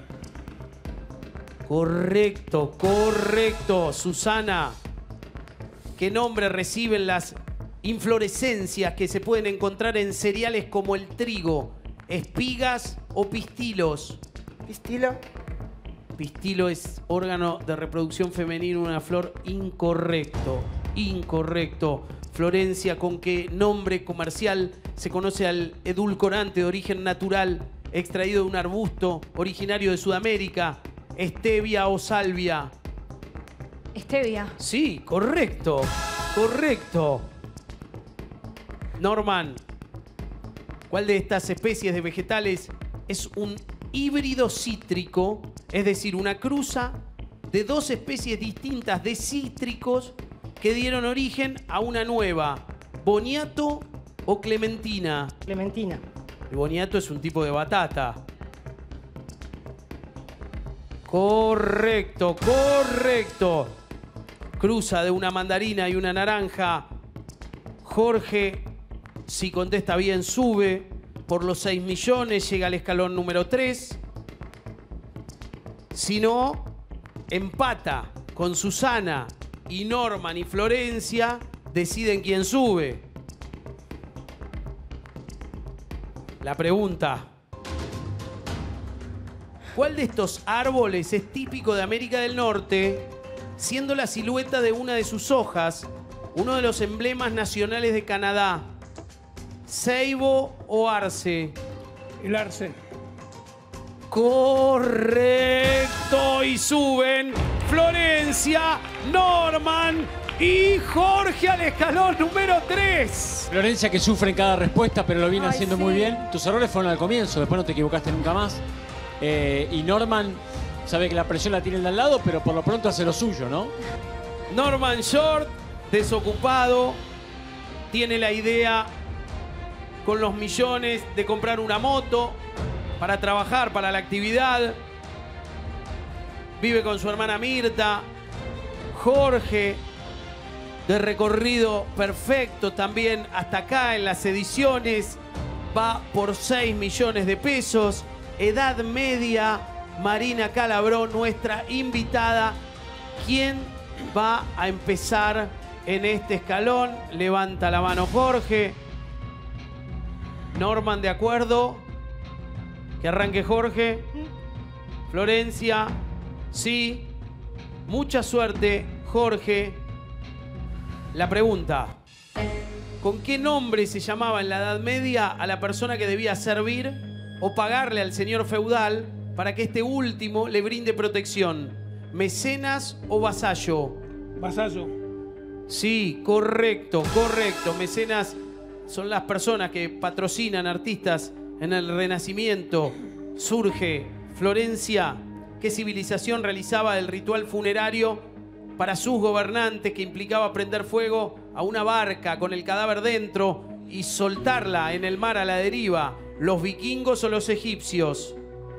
Speaker 1: Correcto, correcto. Susana, ¿qué nombre reciben las inflorescencias que se pueden encontrar en cereales como el trigo? ¿Espigas o pistilos?
Speaker 19: Pistilo.
Speaker 1: Pistilo es órgano de reproducción femenino, una flor. Incorrecto, incorrecto. Florencia, ¿con qué nombre comercial se conoce al edulcorante de origen natural extraído de un arbusto originario de Sudamérica? ¿Stevia o salvia?
Speaker 13: Stevia.
Speaker 1: Sí, correcto, correcto. Norman, ¿cuál de estas especies de vegetales es un híbrido cítrico? Es decir, una cruza de 2 especies distintas de cítricos que dieron origen a una nueva. ¿Boniato o clementina?
Speaker 17: Clementina.
Speaker 1: El boniato es un tipo de batata. Correcto, correcto. Cruza de una mandarina y una naranja. Jorge, si contesta bien, sube por los 6 millones, llega al escalón número 3. Si no, empata con Susana y Norman y Florencia, deciden quién sube. La pregunta: ¿cuál de estos árboles es típico de América del Norte, siendo la silueta de una de sus hojas uno de los emblemas nacionales de Canadá? ¿Ceibo o arce?
Speaker 5: El arce.
Speaker 1: Correcto. Y suben Florencia, Norman y Jorge al escalón número 3.
Speaker 15: Florencia, que sufre en cada respuesta, pero lo viene haciendo muy bien. Tus errores fueron al comienzo, después no te equivocaste nunca más. Y Norman sabe que la presión la tiene el de al lado, pero por lo pronto hace lo suyo, ¿no?
Speaker 1: Norman Short, desocupado, tiene la idea con los millones de comprar una moto para trabajar, para la actividad. Vive con su hermana Mirta. Jorge, de recorrido perfecto también hasta acá en las ediciones, va por 6 millones de pesos. Edad media, Marina Calabró, nuestra invitada. ¿Quién va a empezar en este escalón? Levanta la mano Jorge. Norman, ¿de acuerdo? Que arranque Jorge. Florencia, sí. Mucha suerte, Jorge. La pregunta: ¿con qué nombre se llamaba en la Edad Media a la persona que debía servir o pagarle al señor feudal para que este último le brinde protección? ¿Mecenas o vasallo?
Speaker 5: Vasallo.
Speaker 1: Sí, correcto, correcto. Mecenas son las personas que patrocinan artistas en el Renacimiento. Surge Florencia. ¿Qué civilización realizaba el ritual funerario para sus gobernantes, que implicaba prender fuego a una barca con el cadáver dentro y soltarla en el mar a la deriva? ¿Los vikingos o los egipcios?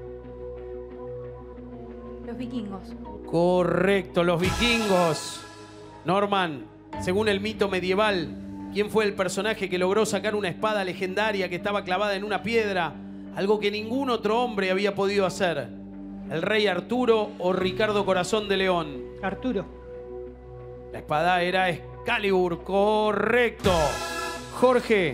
Speaker 13: Los vikingos.
Speaker 1: Correcto, los vikingos. Norman, según el mito medieval, ¿Quién fue el personaje que logró sacar una espada legendaria que estaba clavada en una piedra? Algo que ningún otro hombre había podido hacer. ¿El rey Arturo o Ricardo Corazón de León?
Speaker 17: Arturo.
Speaker 1: La espada era Excalibur, correcto. Jorge,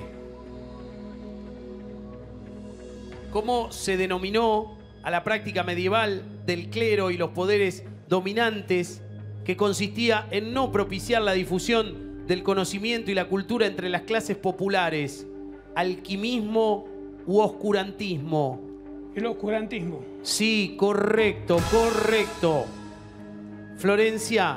Speaker 1: ¿cómo se denominó a la práctica medieval del clero y los poderes dominantes que consistía en no propiciar la difusión del conocimiento y la cultura entre las clases populares? ¿Alquimismo u oscurantismo?
Speaker 5: El oscurantismo.
Speaker 1: Sí, correcto, correcto. Florencia,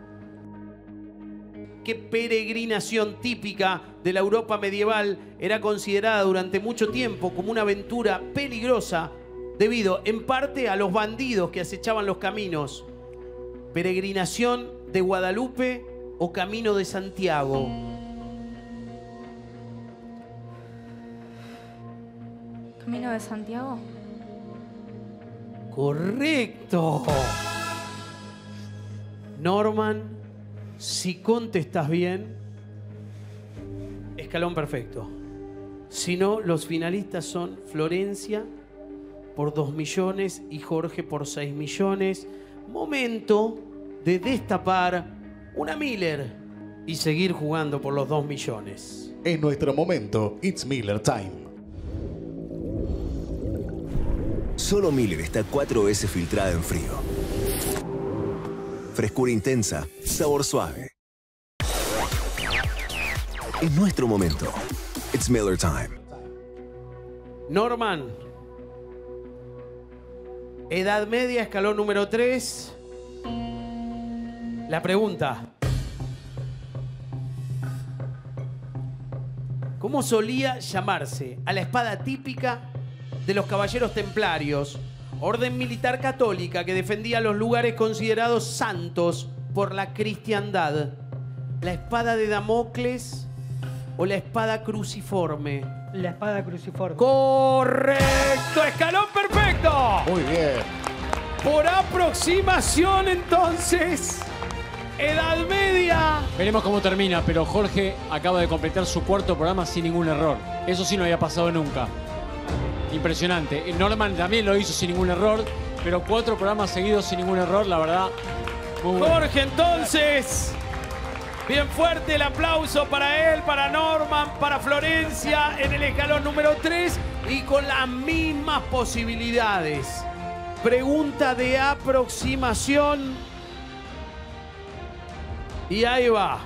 Speaker 1: ¿qué peregrinación típica de la Europa medieval era considerada durante mucho tiempo como una aventura peligrosa debido en parte a los bandidos que acechaban los caminos? ¿Peregrinación de Guadalupe o Camino de Santiago?
Speaker 13: ¿Camino de Santiago?
Speaker 1: Correcto. Norman, si contestas bien, escalón perfecto. Si no, los finalistas son Florencia por 2 millones y Jorge por 6 millones. Momento de destapar una Miller y seguir jugando por los 2 millones.
Speaker 2: En nuestro momento, It's Miller Time.
Speaker 20: Solo Miller está 4S filtrada en frío. Frescura intensa, sabor suave. Es nuestro momento. It's Miller Time.
Speaker 1: Norman, Edad Media, escalón número 3. La pregunta: ¿cómo solía llamarse a la espada típica de los caballeros templarios, orden militar católica que defendía los lugares considerados santos por la cristiandad? ¿La espada de Damocles o la espada cruciforme?
Speaker 17: La espada cruciforme.
Speaker 1: ¡Correcto! ¡Escalón perfecto!
Speaker 2: Muy bien.
Speaker 1: Por aproximación, entonces, Edad Media.
Speaker 15: Veremos cómo termina, pero Jorge acaba de completar su 4º programa sin ningún error. Eso sí no había pasado nunca. Impresionante. Norman también lo hizo sin ningún error, pero 4 programas seguidos sin ningún error, la verdad. Muy bueno.
Speaker 1: Jorge, entonces, bien fuerte el aplauso para él, para Norman, para Florencia en el escalón número 3 y con las mismas posibilidades. Pregunta de aproximación. Y ahí va.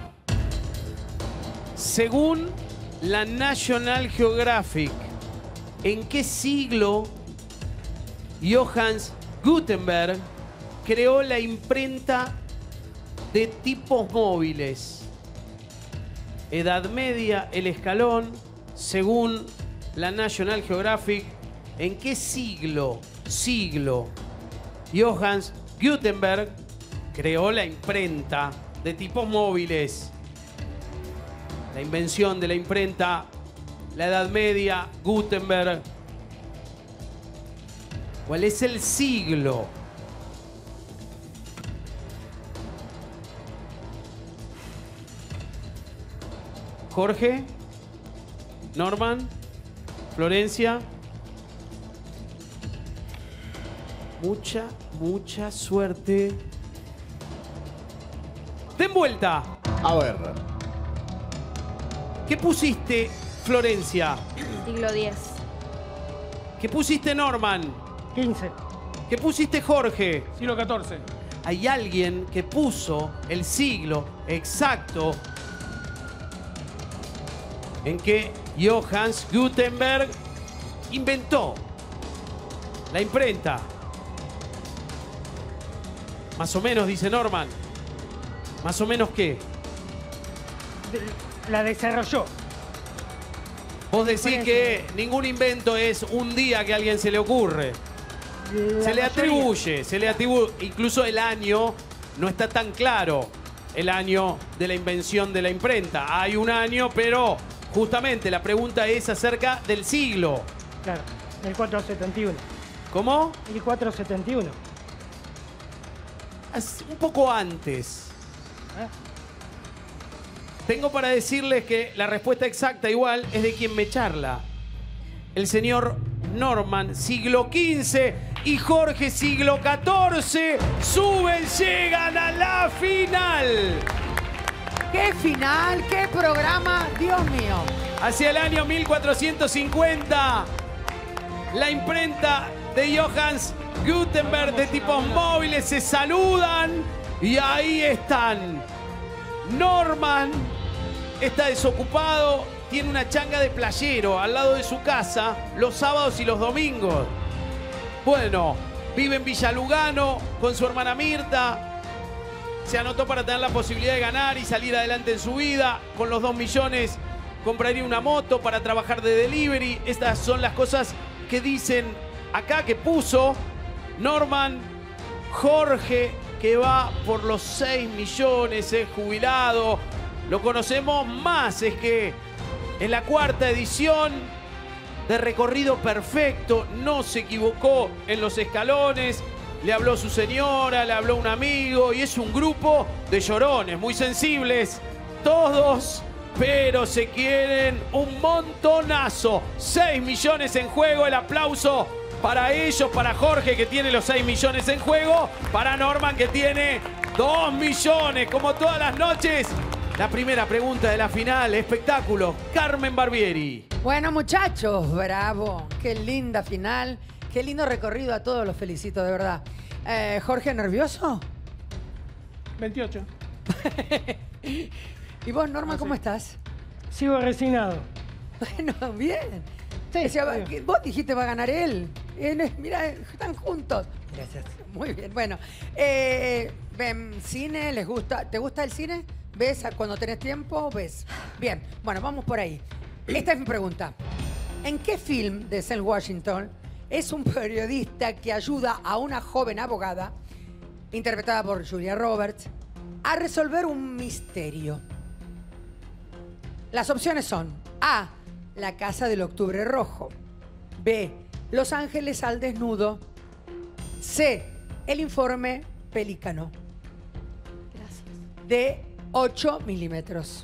Speaker 1: Según la National Geographic, ¿en qué siglo Johannes Gutenberg creó la imprenta de tipos móviles? Edad Media, el escalón, según la National Geographic, ¿en qué siglo Johannes Gutenberg creó la imprenta de tipos móviles? La invención de la imprenta, la Edad Media, Gutenberg. ¿Cuál es el siglo? Jorge, Norman, Florencia. Mucha suerte. Den vuelta.
Speaker 2: A ver.
Speaker 1: ¿Qué pusiste, Florencia?
Speaker 13: Siglo X.
Speaker 1: ¿Qué pusiste, Norman?
Speaker 17: 15.
Speaker 1: ¿Qué pusiste, Jorge?
Speaker 5: Siglo XIV.
Speaker 1: Hay alguien que puso el siglo exacto en que Johannes Gutenberg inventó la imprenta. Más o menos, dice Norman. ¿Más o menos qué?
Speaker 17: La desarrolló.
Speaker 1: Vos decís que ningún invento es un día que a alguien se le ocurre. Se le atribuye, incluso el año no está tan claro, el año de la invención de la imprenta. Hay un año, pero justamente la pregunta es acerca del siglo.
Speaker 17: Claro, el 471.
Speaker 1: ¿Cómo?
Speaker 17: El 471.
Speaker 1: Un poco antes. Tengo para decirles que la respuesta exacta igual es de quien me charla. El señor Norman, siglo XV, y Jorge, siglo XIV, suben, llegan a la final.
Speaker 21: ¡Qué final! ¡Qué programa! ¡Dios mío!
Speaker 1: Hacia el año 1450, la imprenta de Johannes Gutenberg de tipos móviles se saludan y ahí están. Norman está desocupado, tiene una changa de playero al lado de su casa los sábados y los domingos. Bueno, vive en Villa Lugano con su hermana Mirta. Se anotó para tener la posibilidad de ganar y salir adelante en su vida. Con los 2 millones compraría una moto para trabajar de delivery. Estas son las cosas que dicen acá, que puso Norman. Jorge, que va por los 6 millones, es jubilado. Lo conocemos más, es que en la 4ª edición de Recorrido Perfecto no se equivocó en los escalones. Le habló su señora, le habló un amigo y es un grupo de llorones muy sensibles. Todos, pero se quieren un montonazo. 6 millones en juego, el aplauso para ellos, para Jorge que tiene los 6 millones en juego, para Norman que tiene 2 millones, como todas las noches. La primera pregunta de la final, espectáculo, Carmen Barbieri.
Speaker 21: Bueno, muchachos, bravo. Qué linda final. Qué lindo recorrido, a todos los felicito, de verdad. Jorge, ¿nervioso?
Speaker 5: 28.
Speaker 21: ¿Y vos, Norma, cómo estás?
Speaker 17: Sigo resignado.
Speaker 21: Bueno, bien.
Speaker 17: Sí,
Speaker 21: O sea,
Speaker 17: bien.
Speaker 21: vos dijiste va a ganar él. Mira, están juntos. Gracias. Muy bien. Bueno, ¿ven cine? ¿Les gusta? ¿Te gusta el cine? ¿Ves cuando tenés tiempo? ¿Ves? Bien. Bueno, vamos por ahí. Esta es mi pregunta. ¿En qué film de Denzel Washington es un periodista que ayuda a una joven abogada, interpretada por Julia Roberts, a resolver un misterio? Las opciones son A, La Casa del Octubre Rojo, B, Los Ángeles al Desnudo, C, El Informe Pelícano.
Speaker 18: Gracias.
Speaker 21: De 8 milímetros.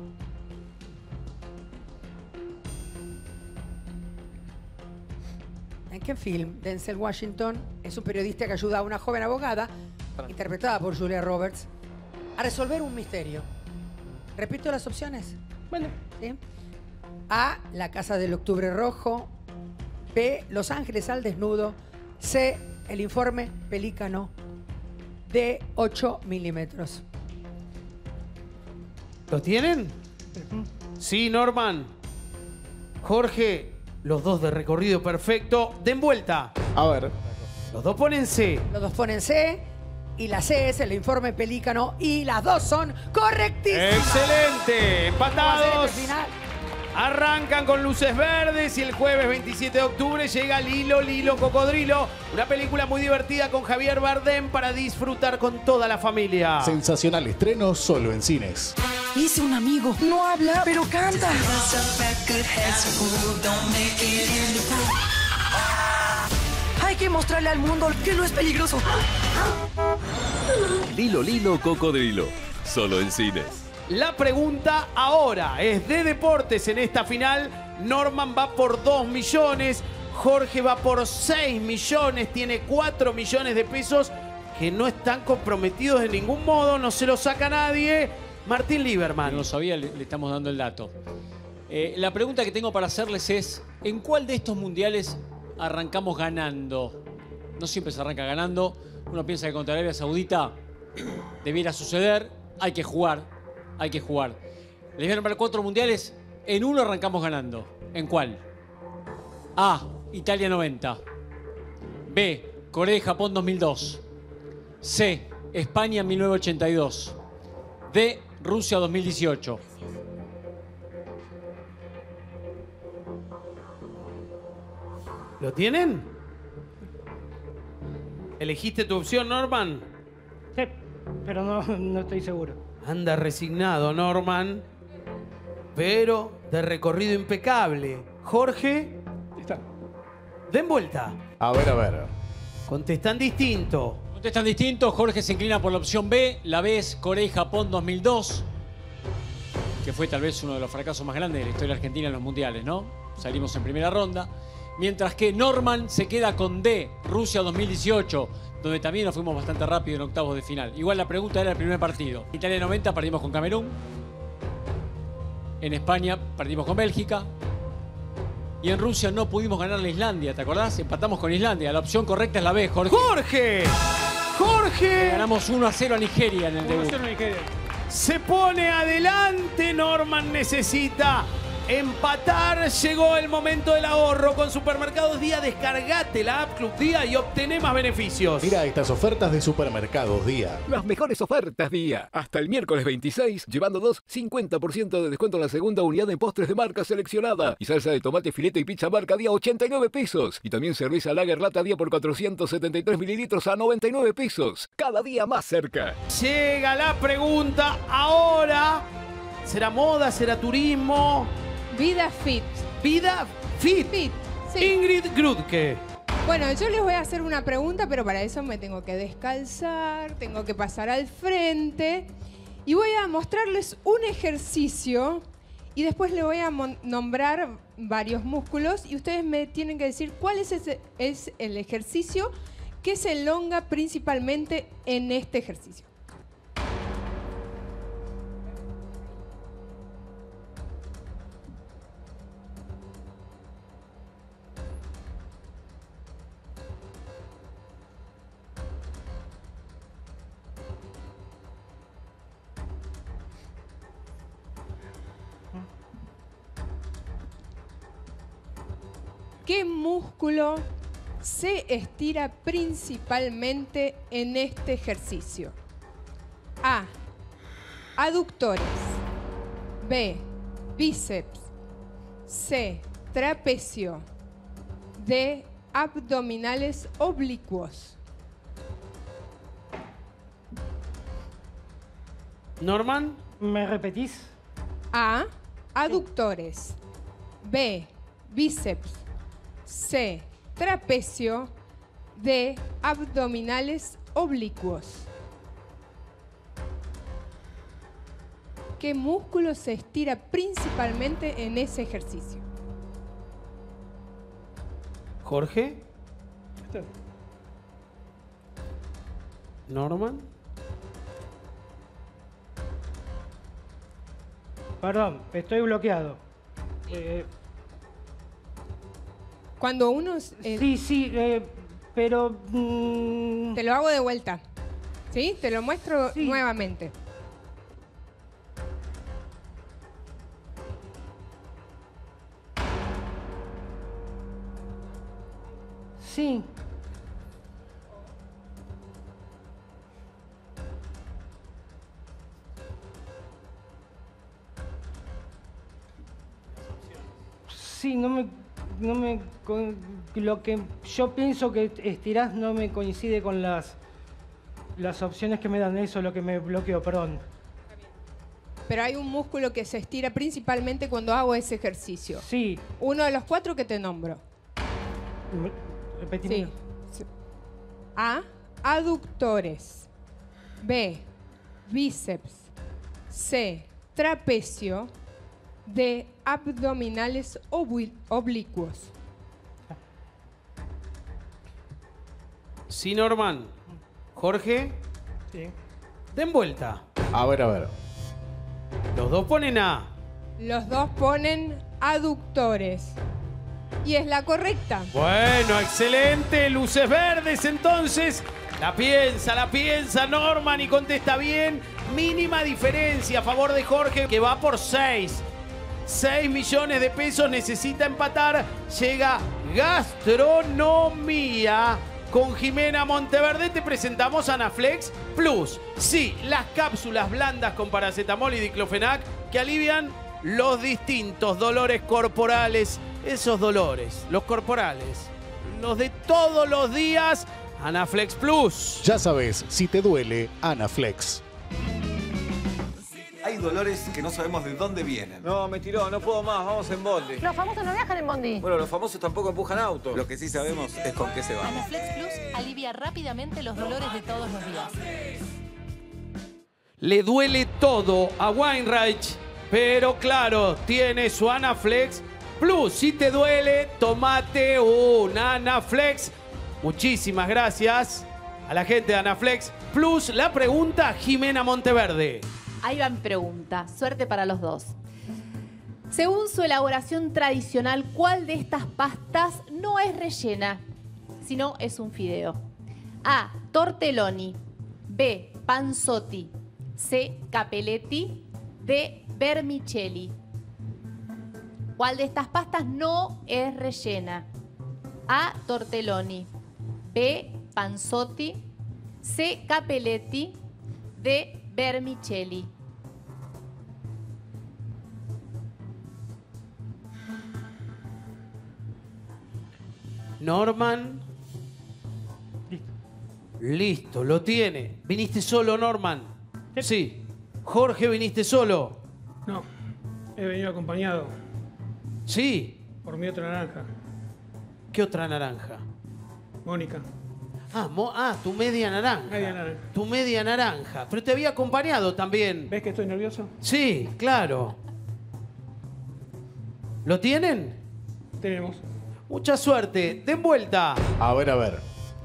Speaker 21: ¿En qué film Denzel Washington es un periodista que ayuda a una joven abogada, interpretada por Julia Roberts, a resolver un misterio? ¿Repito las opciones?
Speaker 17: Bueno.
Speaker 21: ¿Sí? A, La Casa del Octubre Rojo, B, Los Ángeles al Desnudo, C, El Informe Pelícano, de 8 milímetros.
Speaker 1: ¿Lo tienen? Sí, Norman. Jorge, los dos de Recorrido Perfecto. Den vuelta.
Speaker 2: A ver.
Speaker 1: Los dos ponen C.
Speaker 21: Los dos ponen C y la C es El Informe Pelícano y las dos son correctísimas.
Speaker 1: ¡Excelente! Empatados.
Speaker 21: Este final.
Speaker 1: Arrancan con luces verdes y el jueves 27 de octubre llega Lilo, Lilo, Cocodrilo. Una película muy divertida con Javier Bardem para disfrutar con toda la familia.
Speaker 2: Sensacional estreno solo en cines.
Speaker 22: Hice un amigo. No habla, pero canta. Hay que mostrarle al mundo que no es peligroso.
Speaker 23: Lilo, Lilo, Cocodrilo. Solo en cines.
Speaker 1: La pregunta ahora es de deportes en esta final. Norman va por 2 millones. Jorge va por 6 millones. Tiene 4 millones de pesos que no están comprometidos de ningún modo. No se lo saca nadie. Martín Lieberman.
Speaker 15: No lo sabía, le estamos dando el dato. La pregunta que tengo para hacerles es, ¿en cuál de estos mundiales arrancamos ganando? No siempre se arranca ganando. Uno piensa que contra Arabia Saudita debiera suceder. Hay que jugar. Hay que jugar. Les voy a nombrar 4 mundiales. En uno arrancamos ganando. ¿En cuál? A, Italia 90. B, Corea y Japón 2002. C, España 1982. D, Rusia 2018.
Speaker 1: ¿Lo tienen? ¿Elegiste tu opción, Norman?
Speaker 17: Sí, pero no estoy seguro.
Speaker 1: Anda resignado, Norman. Pero de recorrido impecable. Jorge.
Speaker 5: Está.
Speaker 1: Den vuelta.
Speaker 2: A ver.
Speaker 1: Contestan distinto.
Speaker 15: Contestan distinto. Jorge se inclina por la opción B. La B es Corea y Japón 2002. que fue tal vez uno de los fracasos más grandes de la historia argentina en los mundiales, ¿no? Salimos en primera ronda. Mientras que Norman se queda con D, Rusia 2018, donde también nos fuimos bastante rápido en octavos de final. Igual la pregunta era el primer partido. Italia 90 perdimos con Camerún. En España perdimos con Bélgica. Y en Rusia no pudimos ganarle a Islandia, ¿te acordás? Empatamos con Islandia. La opción correcta es la B, Jorge.
Speaker 1: ¡Jorge! ¡Jorge!
Speaker 15: Ganamos 1-0 a Nigeria en el debut.
Speaker 5: 1-0 a Nigeria.
Speaker 1: Se pone adelante, Norman necesita empatar. Llegó el momento del ahorro. Con Supermercados Día, descargate la app Club Día y obtené más beneficios.
Speaker 2: Mira estas ofertas de Supermercados Día.
Speaker 3: Las mejores ofertas día. Hasta el miércoles 26, llevando 2, 50% de descuento en la segunda unidad de postres de marca seleccionada. Y salsa de tomate, filete y pizza marca día, 89 pesos. Y también cerveza Lager Lata día por 473 mililitros a 99 pesos. Cada día más cerca.
Speaker 1: Llega la pregunta ahora. ¿Será moda? ¿Será turismo?
Speaker 12: Vida fit.
Speaker 1: ¿Vida fit?
Speaker 12: Fit, sí.
Speaker 1: Ingrid Grudke.
Speaker 12: Bueno, yo les voy a hacer una pregunta, pero para eso me tengo que descalzar, tengo que pasar al frente y voy a mostrarles un ejercicio y después les voy a nombrar varios músculos y ustedes me tienen que decir cuál es el ejercicio que se elonga principalmente en este ejercicio. ¿Qué músculo se estira principalmente en este ejercicio? A. Aductores. B. Bíceps. C. Trapecio. D. Abdominales oblicuos.
Speaker 1: Norman.
Speaker 17: ¿Me repetís?
Speaker 12: A. Aductores. B. Bíceps. C. Trapecio. D. Abdominales oblicuos. ¿Qué músculo se estira principalmente en ese ejercicio?
Speaker 1: Jorge. Norman.
Speaker 17: Perdón, estoy bloqueado.
Speaker 12: Cuando uno...
Speaker 17: sí, pero...
Speaker 12: Te lo hago de vuelta. ¿Sí? Te lo muestro nuevamente.
Speaker 17: Sí. Sí, lo que yo pienso que estirás no me coincide con las opciones que me dan. Eso es lo que me bloqueó, perdón.
Speaker 12: Pero hay un músculo que se estira principalmente cuando hago ese ejercicio.
Speaker 17: Sí.
Speaker 12: Uno de los 4 que te nombro.
Speaker 17: Repetime.
Speaker 12: Sí. A. Aductores. B. Bíceps. C. Trapecio. D. Abdominales oblicuos.
Speaker 1: Sí, Norman. Jorge.
Speaker 17: Sí.
Speaker 1: Den vuelta.
Speaker 2: A ver.
Speaker 1: Los dos ponen A.
Speaker 12: Los dos ponen aductores. Y es la correcta.
Speaker 1: Bueno, excelente. Luces verdes, entonces. La piensa Norman y contesta bien. Mínima diferencia a favor de Jorge, que va por 6. 6 millones de pesos, necesita empatar. Llega Gastronomía. Con Jimena Monteverde te presentamos Anaflex Plus. Sí, las cápsulas blandas con paracetamol y diclofenac que alivian los distintos dolores corporales. Esos dolores, los corporales, los de todos los días. Anaflex Plus.
Speaker 2: Ya sabes, si te duele, Anaflex.
Speaker 6: Hay dolores que no sabemos de dónde vienen.
Speaker 7: No, me tiró, no puedo más, vamos en bondi.
Speaker 24: Los famosos no viajan en bondi.
Speaker 7: Bueno, los famosos tampoco empujan autos. Lo que sí sabemos es con qué se van.
Speaker 25: Anaflex Plus alivia rápidamente los dolores de todos los días.
Speaker 1: Le duele todo a Weinreich Pero claro, tiene su Anaflex Plus. Si te duele, tomate un Anaflex. Muchísimas gracias a la gente de Anaflex Plus. La pregunta, Jimena Monteverde.
Speaker 18: Ahí va mi pregunta. Suerte para los dos. Según su elaboración tradicional, ¿cuál de estas pastas no es rellena, sino es un fideo? A. Tortelloni. B. Panzotti. C. Capelletti. D. Vermicelli. ¿Cuál de estas pastas no es rellena? A. Tortelloni. B. Panzotti. C. Capelletti. D. Vermicelli.
Speaker 1: Norman. Listo, lo tiene. ¿Viniste solo, Norman? Sí. Jorge, ¿viniste solo?
Speaker 5: No, he venido acompañado.
Speaker 1: Sí.
Speaker 5: Por mi otra naranja.
Speaker 1: ¿Qué otra naranja?
Speaker 5: Mónica.
Speaker 1: Tu media naranja.
Speaker 5: Media naranja.
Speaker 1: Tu media naranja. Pero te había acompañado también.
Speaker 5: ¿Ves que estoy nervioso?
Speaker 1: Sí, claro. ¿Lo tienen?
Speaker 5: Tenemos.
Speaker 1: Mucha suerte. Den vuelta.
Speaker 2: A ver.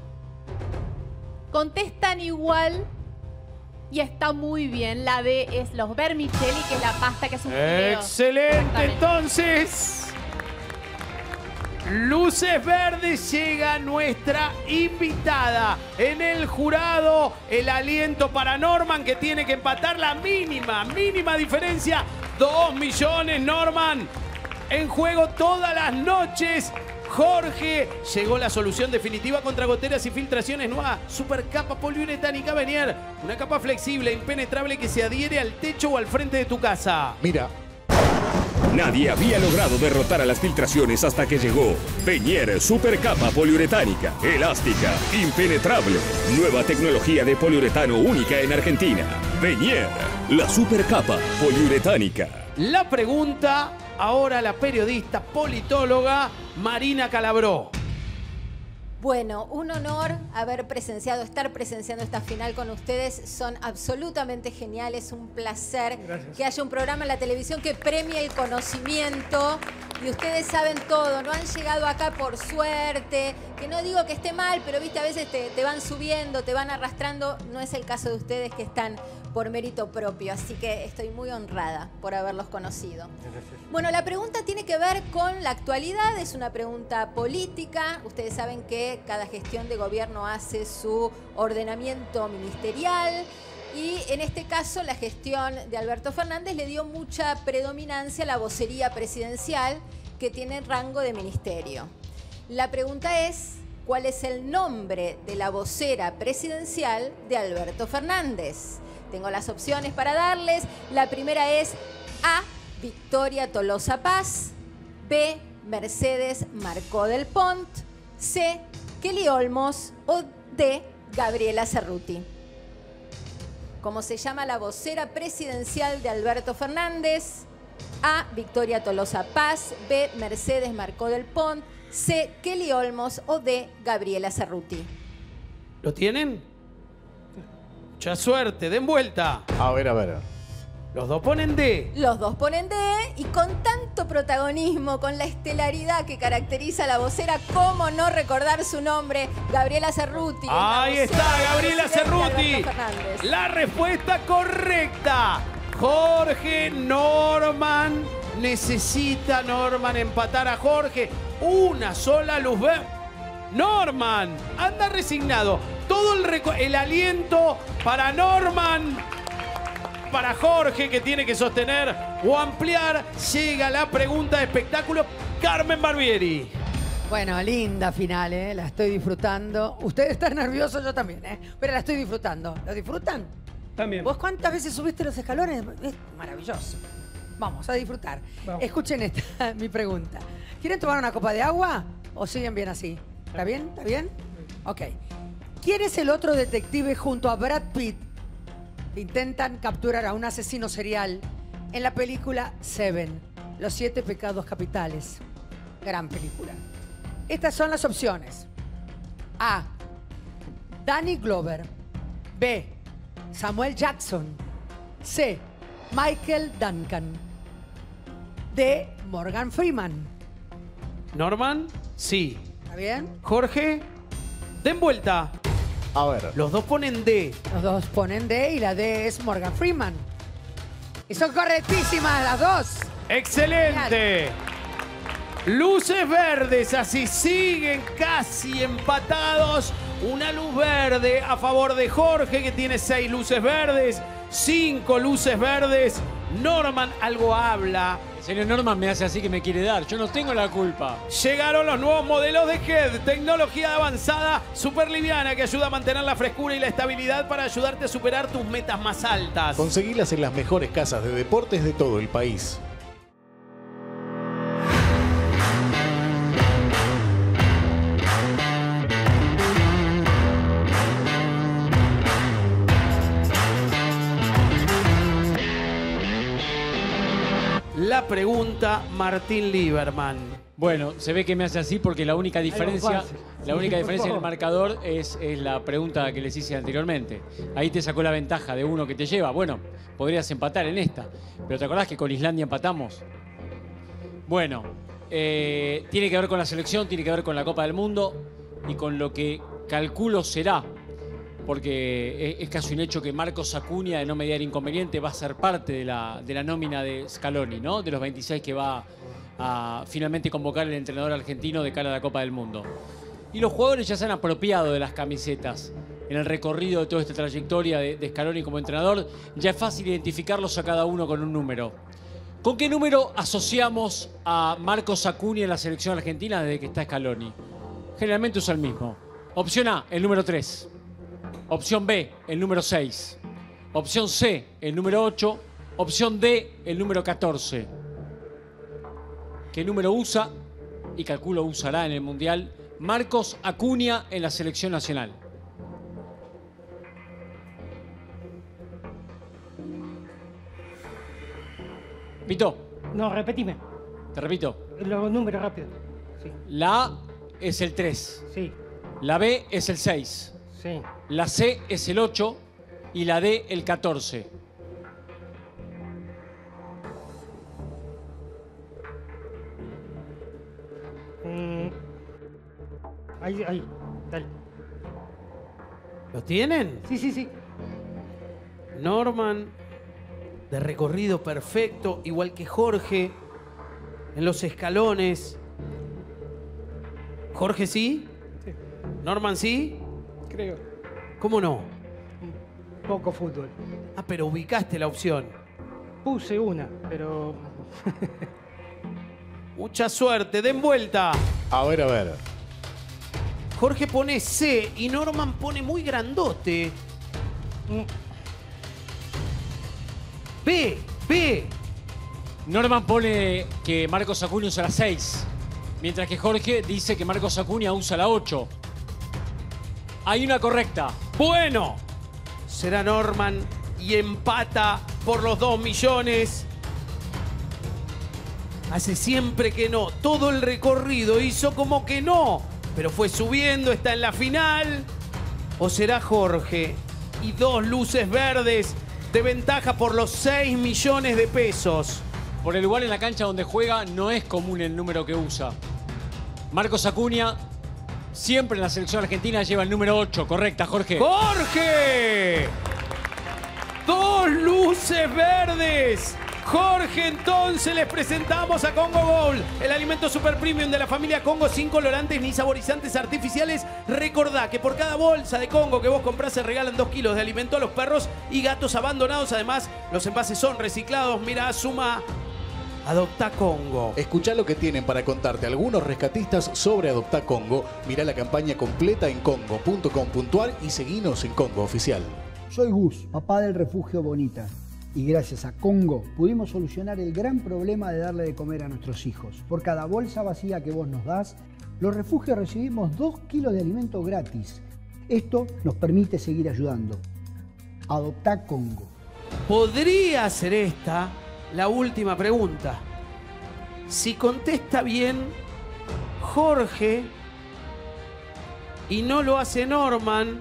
Speaker 18: Contestan igual y está muy bien. La D es los vermicelli, que es la pasta que es un fideo.
Speaker 1: Excelente, entonces. Luces verdes, llega nuestra invitada. En el jurado, el aliento para Norman, que tiene que empatar la mínima diferencia. 2 millones, Norman. En juego todas las noches. Jorge, llegó la solución definitiva contra goteras y filtraciones. Nueva super capa poliuretánica Venier. Una capa flexible, impenetrable, que se adhiere al techo o al frente de tu casa.
Speaker 2: Mira.
Speaker 23: Nadie había logrado derrotar a las filtraciones hasta que llegó Venier Super Capa Poliuretánica, elástica, impenetrable. Nueva tecnología de poliuretano única en Argentina. Venier, la Super Capa Poliuretánica.
Speaker 1: La pregunta, ahora la periodista politóloga Marina Calabró.
Speaker 4: Bueno, un honor estar presenciando esta final con ustedes. Son absolutamente geniales, un placer.
Speaker 5: Gracias.
Speaker 4: Que haya un programa en la televisión que premie el conocimiento. Y ustedes saben todo, no han llegado acá por suerte. Que no digo que esté mal, pero viste, a veces te van subiendo, te van arrastrando. No es el caso de ustedes, que están por mérito propio. Así que estoy muy honrada por haberlos conocido. Bueno, la pregunta tiene que ver con la actualidad, es una pregunta política. Ustedes saben que cada gestión de gobierno hace su ordenamiento ministerial y en este caso la gestión de Alberto Fernández le dio mucha predominancia a la vocería presidencial, que tiene rango de ministerio. La pregunta es, ¿cuál es el nombre de la vocera presidencial de Alberto Fernández? Tengo las opciones para darles. La primera es A. Victoria Tolosa Paz. B. Mercedes Marcó del Pont. C. Kelly Olmos. O D. Gabriela Cerruti. ¿Cómo se llama la vocera presidencial de Alberto Fernández? A. Victoria Tolosa Paz. B. Mercedes Marcó del Pont. C. Kelly Olmos. O D. Gabriela Cerruti.
Speaker 1: ¿Lo tienen? Mucha suerte, den vuelta.
Speaker 2: A ver.
Speaker 1: Los dos ponen D.
Speaker 4: Los dos ponen D, y con tanto protagonismo, con la estelaridad que caracteriza a la vocera, ¿cómo no recordar su nombre? Gabriela Cerruti.
Speaker 1: Ahí está, Gabriela Cerruti. La respuesta correcta. Jorge, Norman. Necesita Norman empatar a Jorge. Una sola luz verde. Norman, anda resignado. Todo el aliento para Norman. Para Jorge, que tiene que sostener o ampliar. Llega la pregunta de espectáculo. Carmen Barbieri.
Speaker 21: Bueno, linda final, ¿eh? La estoy disfrutando. Ustedes están nerviosos, yo también, ¿eh? Pero la estoy disfrutando. ¿Lo disfrutan?
Speaker 5: También.
Speaker 21: ¿Vos cuántas veces subiste los escalones? Es maravilloso. Vamos a disfrutar.
Speaker 5: Vamos.
Speaker 21: Escuchen esta, mi pregunta. ¿Quieren tomar una copa de agua o siguen bien así? ¿Está bien? ¿Está bien? Ok. ¿Quién es el otro detective junto a Brad Pitt que intentan capturar a un asesino serial en la película Seven, Los 7 pecados capitales? Gran película. Estas son las opciones. A. Danny Glover. B. Samuel Jackson. C. Michael Duncan. de Morgan Freeman.
Speaker 1: Norman, sí.
Speaker 21: ¿Está bien?
Speaker 1: Jorge, den vuelta.
Speaker 2: A ver.
Speaker 1: Los dos ponen D.
Speaker 21: Los dos ponen D y la D es Morgan Freeman. Y son correctísimas las dos.
Speaker 1: ¡Excelente! Luces verdes, así siguen casi empatados. Una luz verde a favor de Jorge, que tiene 6 luces verdes, 5 luces verdes. Norman algo habla.
Speaker 15: El señor Norman me hace así que me quiere dar. Yo no tengo la culpa.
Speaker 1: Llegaron los nuevos modelos de HED, tecnología avanzada, súper liviana, que ayuda a mantener la frescura y la estabilidad para ayudarte a superar tus metas más altas.
Speaker 2: Conseguilas en las mejores casas de deportes de todo el país.
Speaker 1: La pregunta, Martín Lieberman.
Speaker 15: Bueno, se ve que me hace así porque la única diferencia en el marcador es la pregunta que les hice anteriormente. Ahí te sacó la ventaja de uno que te lleva. Bueno, podrías empatar en esta. Pero ¿te acordás que con Islandia empatamos? Bueno, tiene que ver con la selección, tiene que ver con la Copa del Mundo y con lo que calculo será. Porque es casi un hecho que Marcos Acuña, de no mediar inconveniente, va a ser parte de la nómina de Scaloni, ¿no? De los 26 que va a finalmente convocar el entrenador argentino de cara a la Copa del Mundo. Y los jugadores ya se han apropiado de las camisetas. En el recorrido de toda esta trayectoria de Scaloni como entrenador, ya es fácil identificarlos a cada uno con un número. ¿Con qué número asociamos a Marcos Acuña en la selección argentina desde que está Scaloni? Generalmente usa el mismo. Opción A, el número 3. Opción B, el número 6. Opción C, el número 8. Opción D, el número 14. ¿Qué número usa? Y calculo usará en el Mundial Marcos Acuña en la selección nacional. Pito.
Speaker 17: No, repetime.
Speaker 15: Te repito.
Speaker 17: Los números rápido. Sí.
Speaker 15: La A es el 3.
Speaker 17: Sí.
Speaker 15: La B es el 6.
Speaker 17: Sí.
Speaker 15: La C es el 8 y la D el 14.
Speaker 17: Ahí, dale.
Speaker 1: ¿Lo tienen?
Speaker 17: Sí.
Speaker 1: Norman, de recorrido perfecto, igual que Jorge, en los escalones. ¿Jorge sí?
Speaker 17: Sí.
Speaker 1: ¿Norman sí?
Speaker 17: Creo.
Speaker 1: ¿Cómo no?
Speaker 17: Poco fútbol.
Speaker 1: Ah, pero ubicaste la opción.
Speaker 17: Puse una, pero...
Speaker 1: Mucha suerte, den vuelta.
Speaker 2: A ver.
Speaker 1: Jorge pone C y Norman pone muy grandote. B.
Speaker 15: Norman pone que Marcos Acuña usa la 6, mientras que Jorge dice que Marcos Acuña usa la 8. Hay una correcta.
Speaker 1: Bueno, será Norman y empata por los 2 millones. Hace siempre que no. Todo el recorrido hizo como que no. Pero fue subiendo, está en la final. ¿O será Jorge? Y 2 luces verdes de ventaja por los 6 millones de pesos.
Speaker 15: Por el lugar en la cancha donde juega no es común el número que usa. Marcos Acuña siempre en la selección argentina lleva el número 8. Correcta, Jorge.
Speaker 1: ¡Jorge! 2 luces verdes. Jorge, entonces les presentamos a Congo Gold, el alimento super premium de la familia Congo, sin colorantes ni saborizantes artificiales. Recordá que por cada bolsa de Congo que vos comprás se regalan 2 kilos de alimento a los perros y gatos abandonados. Además, los envases son reciclados. Mirá, suma Adopta Congo.
Speaker 2: Escuchá lo que tienen para contarte algunos rescatistas sobre Adopta Congo. Mirá la campaña completa en congo.com.ar y seguinos en Congo Oficial.
Speaker 8: Soy Gus, papá del refugio Bonita. Y gracias a Congo pudimos solucionar el gran problema de darle de comer a nuestros hijos. Por cada bolsa vacía que vos nos das, los refugios recibimos 2 kilos de alimento gratis. Esto nos permite seguir ayudando. Adopta Congo.
Speaker 1: Podría ser esta la última pregunta. Si contesta bien Jorge y no lo hace Norman,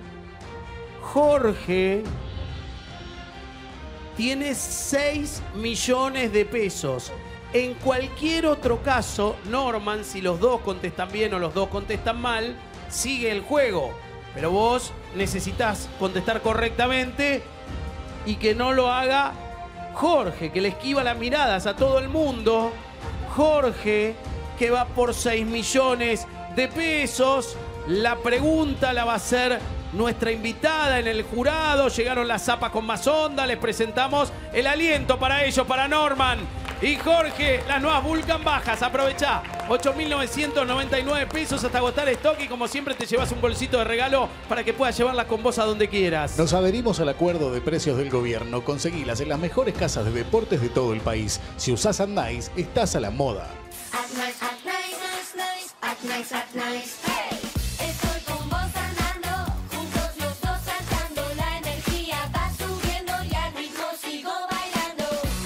Speaker 1: Jorge tiene 6 millones de pesos. En cualquier otro caso, Norman, si los dos contestan bien o los dos contestan mal, sigue el juego. Pero vos necesitas contestar correctamente y que no lo haga Jorge, que le esquiva las miradas a todo el mundo. Jorge, que va por 6 millones de pesos. La pregunta la va a hacer nuestra invitada en el jurado. Llegaron las zapas con más onda. Les presentamos el aliento para ellos, para Norman y Jorge. Las nuevas Vulcan bajas. Aprovechá. 8.999 pesos hasta agotar stock. Y como siempre te llevas un bolsito de regalo para que puedas llevarlas con vos a donde quieras.
Speaker 2: Nos adherimos al acuerdo de precios del gobierno. Conseguilas en las mejores casas de deportes de todo el país. Si usás Nice, estás a la moda.
Speaker 9: Estoy con vos andando, juntos los dos saltando, la energía va subiendo y al ritmo sigo bailando.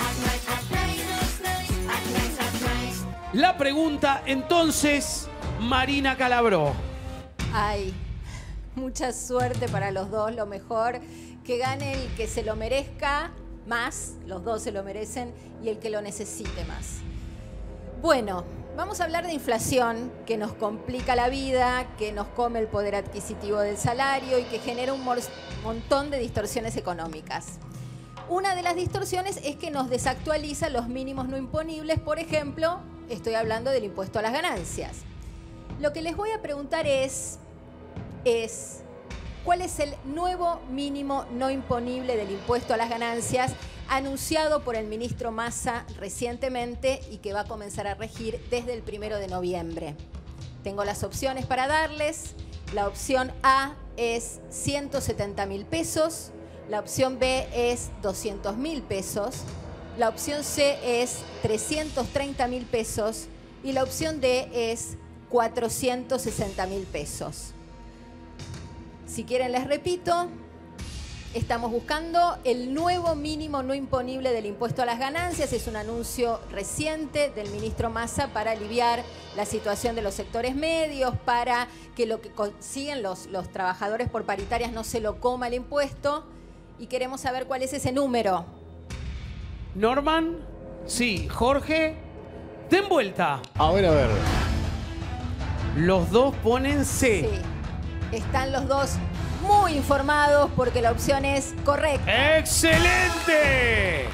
Speaker 1: La pregunta entonces, Marina Calabró.
Speaker 4: Ay, mucha suerte para los dos, lo mejor. Que gane el que se lo merezca más, los dos se lo merecen, y el que lo necesite más. Bueno, vamos a hablar de inflación, que nos complica la vida, que nos come el poder adquisitivo del salario y que genera un montón de distorsiones económicas. Una de las distorsiones es que nos desactualiza los mínimos no imponibles. Por ejemplo, estoy hablando del impuesto a las ganancias. Lo que les voy a preguntar es ¿cuál es el nuevo mínimo no imponible del impuesto a las ganancias anunciado por el ministro Massa recientemente y que va a comenzar a regir desde el 1 de noviembre? Tengo las opciones para darles. La opción A es 170.000 pesos, la opción B es 200.000 pesos, la opción C es 330.000 pesos y la opción D es 460.000 pesos. Si quieren les repito. Estamos buscando el nuevo mínimo no imponible del impuesto a las ganancias. Es un anuncio reciente del ministro Massa para aliviar la situación de los sectores medios, para que lo que consiguen los trabajadores por paritarias no se lo coma el impuesto. Y queremos saber cuál es ese número.
Speaker 1: Norman, sí. Jorge, den vuelta.
Speaker 2: A ver.
Speaker 1: Los dos ponen C.
Speaker 4: Sí. Están los dos muy informados porque la opción es correcta.
Speaker 1: ¡Excelente!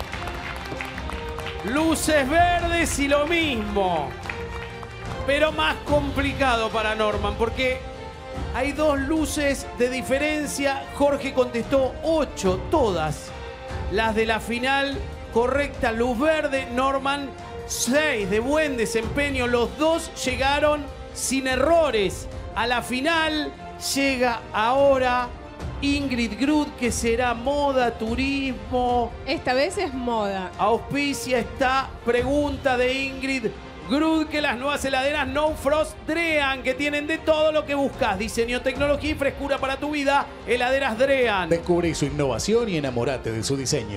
Speaker 1: Luces verdes y lo mismo. Pero más complicado para Norman porque hay 2 luces de diferencia. Jorge contestó 8, todas. Las de la final correcta, luz verde. Grudke 6, de buen desempeño. Los dos llegaron sin errores a la final. Llega ahora Ingrid Grudke, que será moda, turismo.
Speaker 12: Esta vez es moda.
Speaker 1: Auspicia esta pregunta de Ingrid Grudke, las nuevas heladeras No Frost Drean, que tienen de todo lo que buscas. Diseño, tecnología y frescura para tu vida. Heladeras Drean.
Speaker 2: Descubre su innovación y enamórate de su diseño.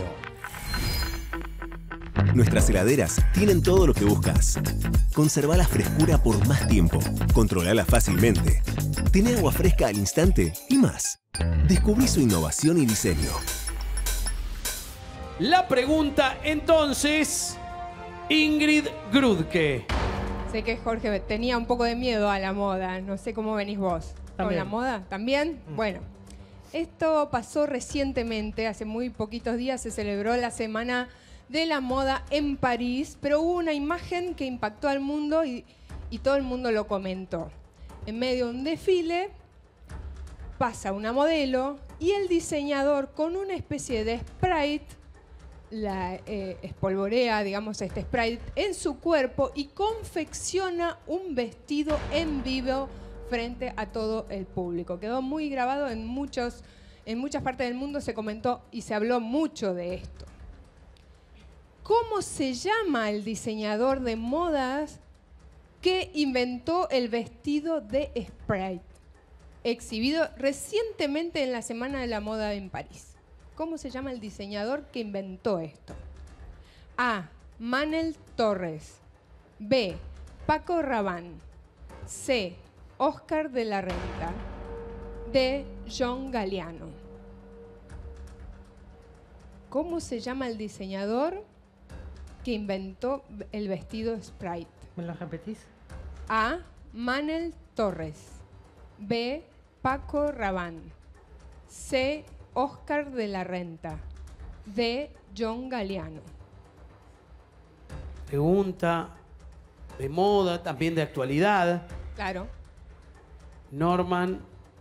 Speaker 20: Nuestras heladeras tienen todo lo que buscas. Conserva la frescura por más tiempo. Controlala fácilmente. Tiene agua fresca al instante y más. Descubrí su innovación y diseño.
Speaker 1: La pregunta entonces, Ingrid Grudke.
Speaker 12: Sé que Jorge tenía un poco de miedo a la moda. No sé cómo venís vos. ¿Con la moda? ¿También? Bueno, esto pasó recientemente. Hace muy poquitos días se celebró la Semana de la Moda en París, pero hubo una imagen que impactó al mundo y todo el mundo lo comentó. En medio de un desfile pasa una modelo y el diseñador con una especie de Sprite la espolvorea, digamos, este Sprite en su cuerpo y confecciona un vestido en vivo frente a todo el público. Quedó muy grabado en muchas partes del mundo, se comentó y se habló mucho de esto. ¿Cómo se llama el diseñador de modas que inventó el vestido de Sprite, exhibido recientemente en la Semana de la Moda en París? ¿Cómo se llama el diseñador que inventó esto? A. Manel Torres. B. Paco Rabanne. C. Oscar de la Renta. D. John Galliano. ¿Cómo se llama el diseñador que inventó el vestido Sprite?
Speaker 17: ¿Me lo repetís?
Speaker 12: A. Manel Torres. B. Paco Rabanne. C. Oscar de la Renta. D. John Galliano.
Speaker 1: Pregunta de moda, también de actualidad.
Speaker 12: Claro.
Speaker 1: Norman,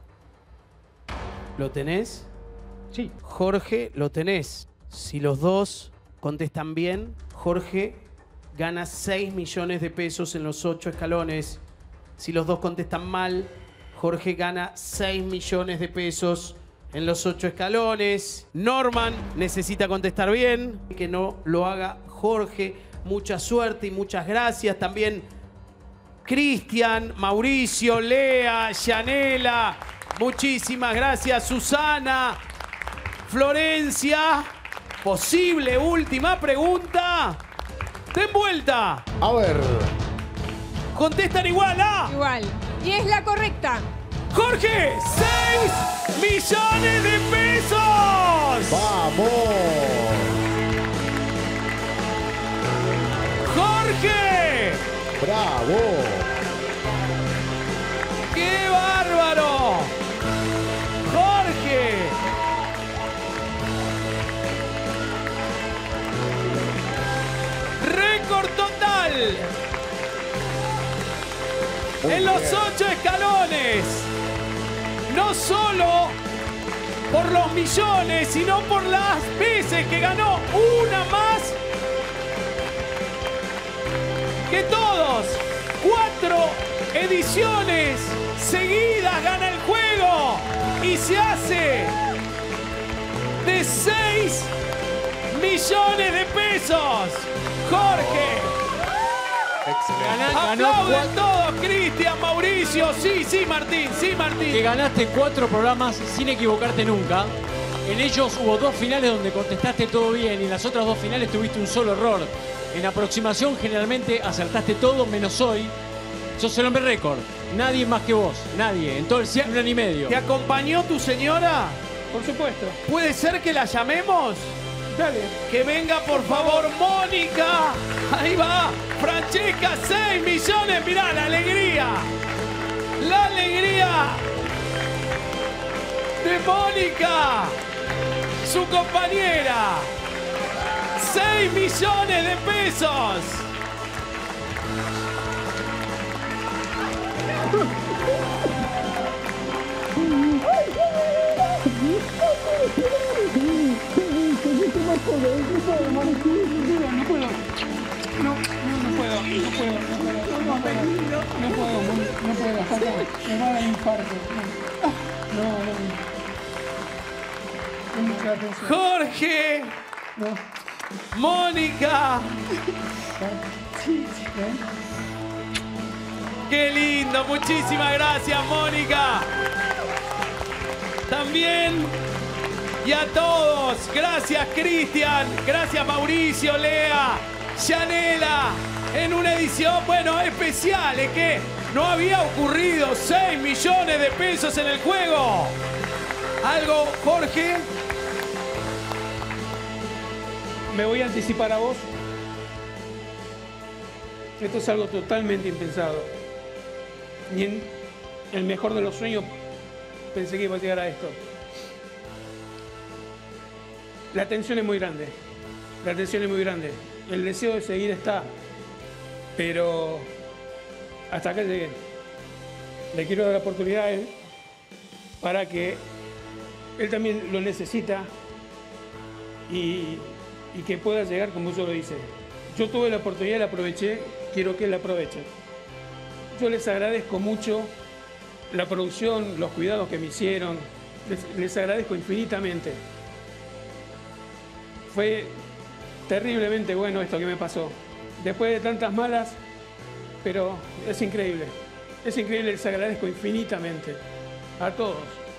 Speaker 1: ¿lo tenés?
Speaker 17: Sí.
Speaker 1: Jorge, ¿lo tenés? Si los dos contestan bien, Jorge gana 6 millones de pesos en los 8 escalones. Si los dos contestan mal, Jorge gana 6 millones de pesos en los 8 escalones. Norman necesita contestar bien, que no lo haga Jorge. Mucha suerte y muchas gracias. También Cristian, Mauricio, Lea, Yanela. Muchísimas gracias, Susana, Florencia. Posible última pregunta. Den vuelta.
Speaker 2: A ver.
Speaker 1: Contestan igual, ¿ah?
Speaker 12: Igual. Y es la correcta.
Speaker 1: Jorge, 6 millones de pesos.
Speaker 2: ¡Vamos!
Speaker 1: ¡Jorge!
Speaker 2: ¡Bravo!
Speaker 1: ¡Qué bárbaro! ¡Jorge! ¡Récord total! En los 8 escalones. No solo por los millones, sino por las veces que ganó una más que todos. 4 ediciones seguidas gana el juego y se hace de 6 millones de pesos. Jorge.
Speaker 2: Excelente.
Speaker 1: Aplauden todos, Cristian, Mauricio. Sí, Martín, sí, Martín.
Speaker 15: Que ganaste 4 programas sin equivocarte nunca. En ellos hubo 2 finales donde contestaste todo bien y en las otras 2 finales tuviste un solo error. En aproximación generalmente acertaste todo menos hoy. Sos el hombre récord. Nadie más que vos. Nadie. En todo el ciclo, 1 año y medio.
Speaker 1: ¿Te acompañó tu señora?
Speaker 5: Por supuesto.
Speaker 1: ¿Puede ser que la llamemos?
Speaker 5: Dale.
Speaker 1: Que venga, por favor, Mónica. Ahí va. Francesca, 6 millones. Mirá, la alegría. La alegría de Mónica, su compañera. 6 millones de pesos. Jorge, Mónica. Qué lindo, muchísimas gracias, Mónica. También y a todos, gracias Cristian, gracias Mauricio, Lea, Yanela, en una edición, bueno, especial, es que no había ocurrido 6 millones de pesos en el juego. ¿Algo, Jorge?
Speaker 5: Me voy a anticipar a vos. Esto es algo totalmente impensado. Ni en el mejor de los sueños pensé que iba a llegar a esto. La tensión es muy grande. La tensión es muy grande. El deseo de seguir está. Pero hasta acá llegué. Le quiero dar la oportunidad a él para que él también lo necesita y que pueda llegar como yo lo hice. Yo tuve la oportunidad, la aproveché, quiero que él la aproveche. Yo les agradezco mucho la producción, los cuidados que me hicieron, les agradezco infinitamente. Fue terriblemente bueno esto que me pasó. Después de tantas malas, pero es increíble, les agradezco infinitamente a todos.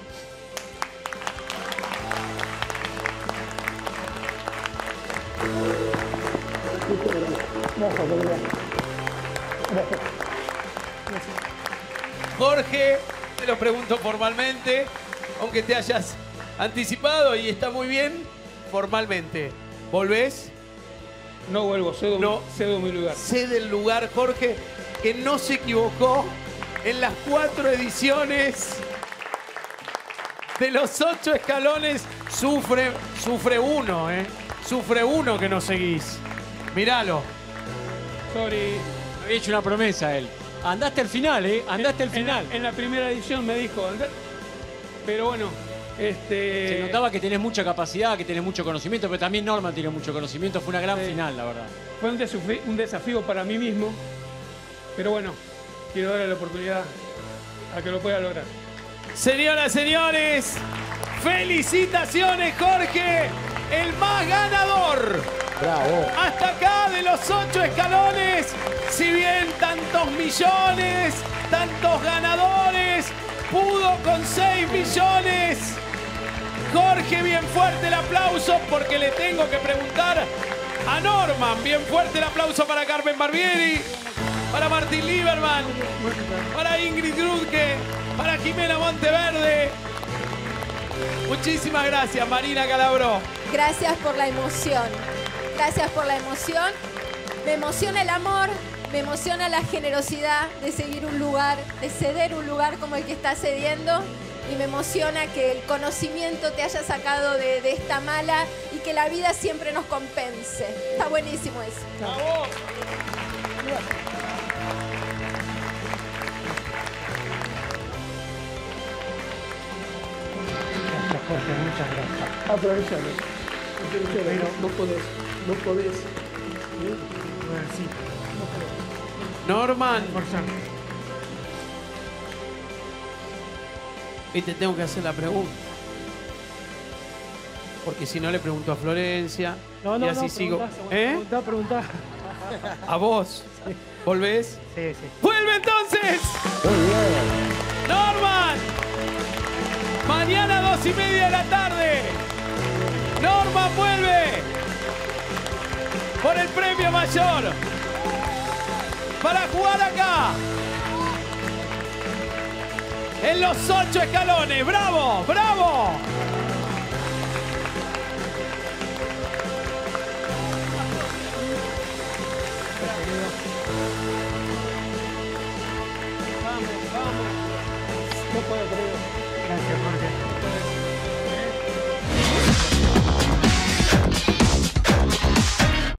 Speaker 1: Jorge, te lo pregunto formalmente, aunque te hayas anticipado y está muy bien, formalmente. ¿Volvés?
Speaker 5: No vuelvo, cedo mi lugar.
Speaker 1: Cede el lugar, Jorge, que no se equivocó en las 4 ediciones de los 8 escalones. Sufre uno, Sufre uno que no seguís. Míralo.
Speaker 5: Sorry.
Speaker 15: Había hecho una promesa él. Andaste al final, Andaste al final.
Speaker 5: En la primera edición me dijo, pero bueno,
Speaker 15: Se notaba que tenés mucha capacidad, que tenés mucho conocimiento, pero también Norman tiene mucho conocimiento. Fue una gran final, la verdad.
Speaker 5: Fue un desafío para mí mismo, pero bueno, quiero darle la oportunidad a que lo pueda lograr.
Speaker 1: Señoras, señores, felicitaciones, Jorge, el más ganador.
Speaker 2: Bravo.
Speaker 1: Hasta acá de los 8 escalones, si bien tantos millones, tantos ganadores, pudo con 6 millones. Jorge, bien fuerte el aplauso porque le tengo que preguntar a Norman. Bien fuerte el aplauso para Carmen Barbieri, para Martín Lieberman, para Ingrid Grudke, para Jimena Monteverde. Muchísimas gracias, Marina Calabró.
Speaker 4: Gracias por la emoción. Gracias por la emoción. Me emociona el amor, me emociona la generosidad de seguir un lugar, de ceder un lugar como el que está cediendo. Y me emociona que el conocimiento te haya sacado de esta mala y que la vida siempre nos compense. Está buenísimo eso.
Speaker 1: ¡Bravo!
Speaker 17: Gracias, Jorge, muchas gracias.
Speaker 5: Aprovechalo. Pero no podés.
Speaker 17: Bueno, sí.
Speaker 1: Norman. Y te tengo que hacer la pregunta. Porque si no le pregunto a Florencia. Y así sigo.
Speaker 17: Preguntá.
Speaker 1: A vos. ¿Volvés?
Speaker 17: Sí.
Speaker 1: ¡Vuelve entonces!
Speaker 2: Muy bien.
Speaker 1: ¡Norman! Mañana 2:30 de la tarde. Norman vuelve por el premio mayor para jugar acá en los 8 escalones. ¡Bravo! ¡Bravo!
Speaker 5: No puedo creer.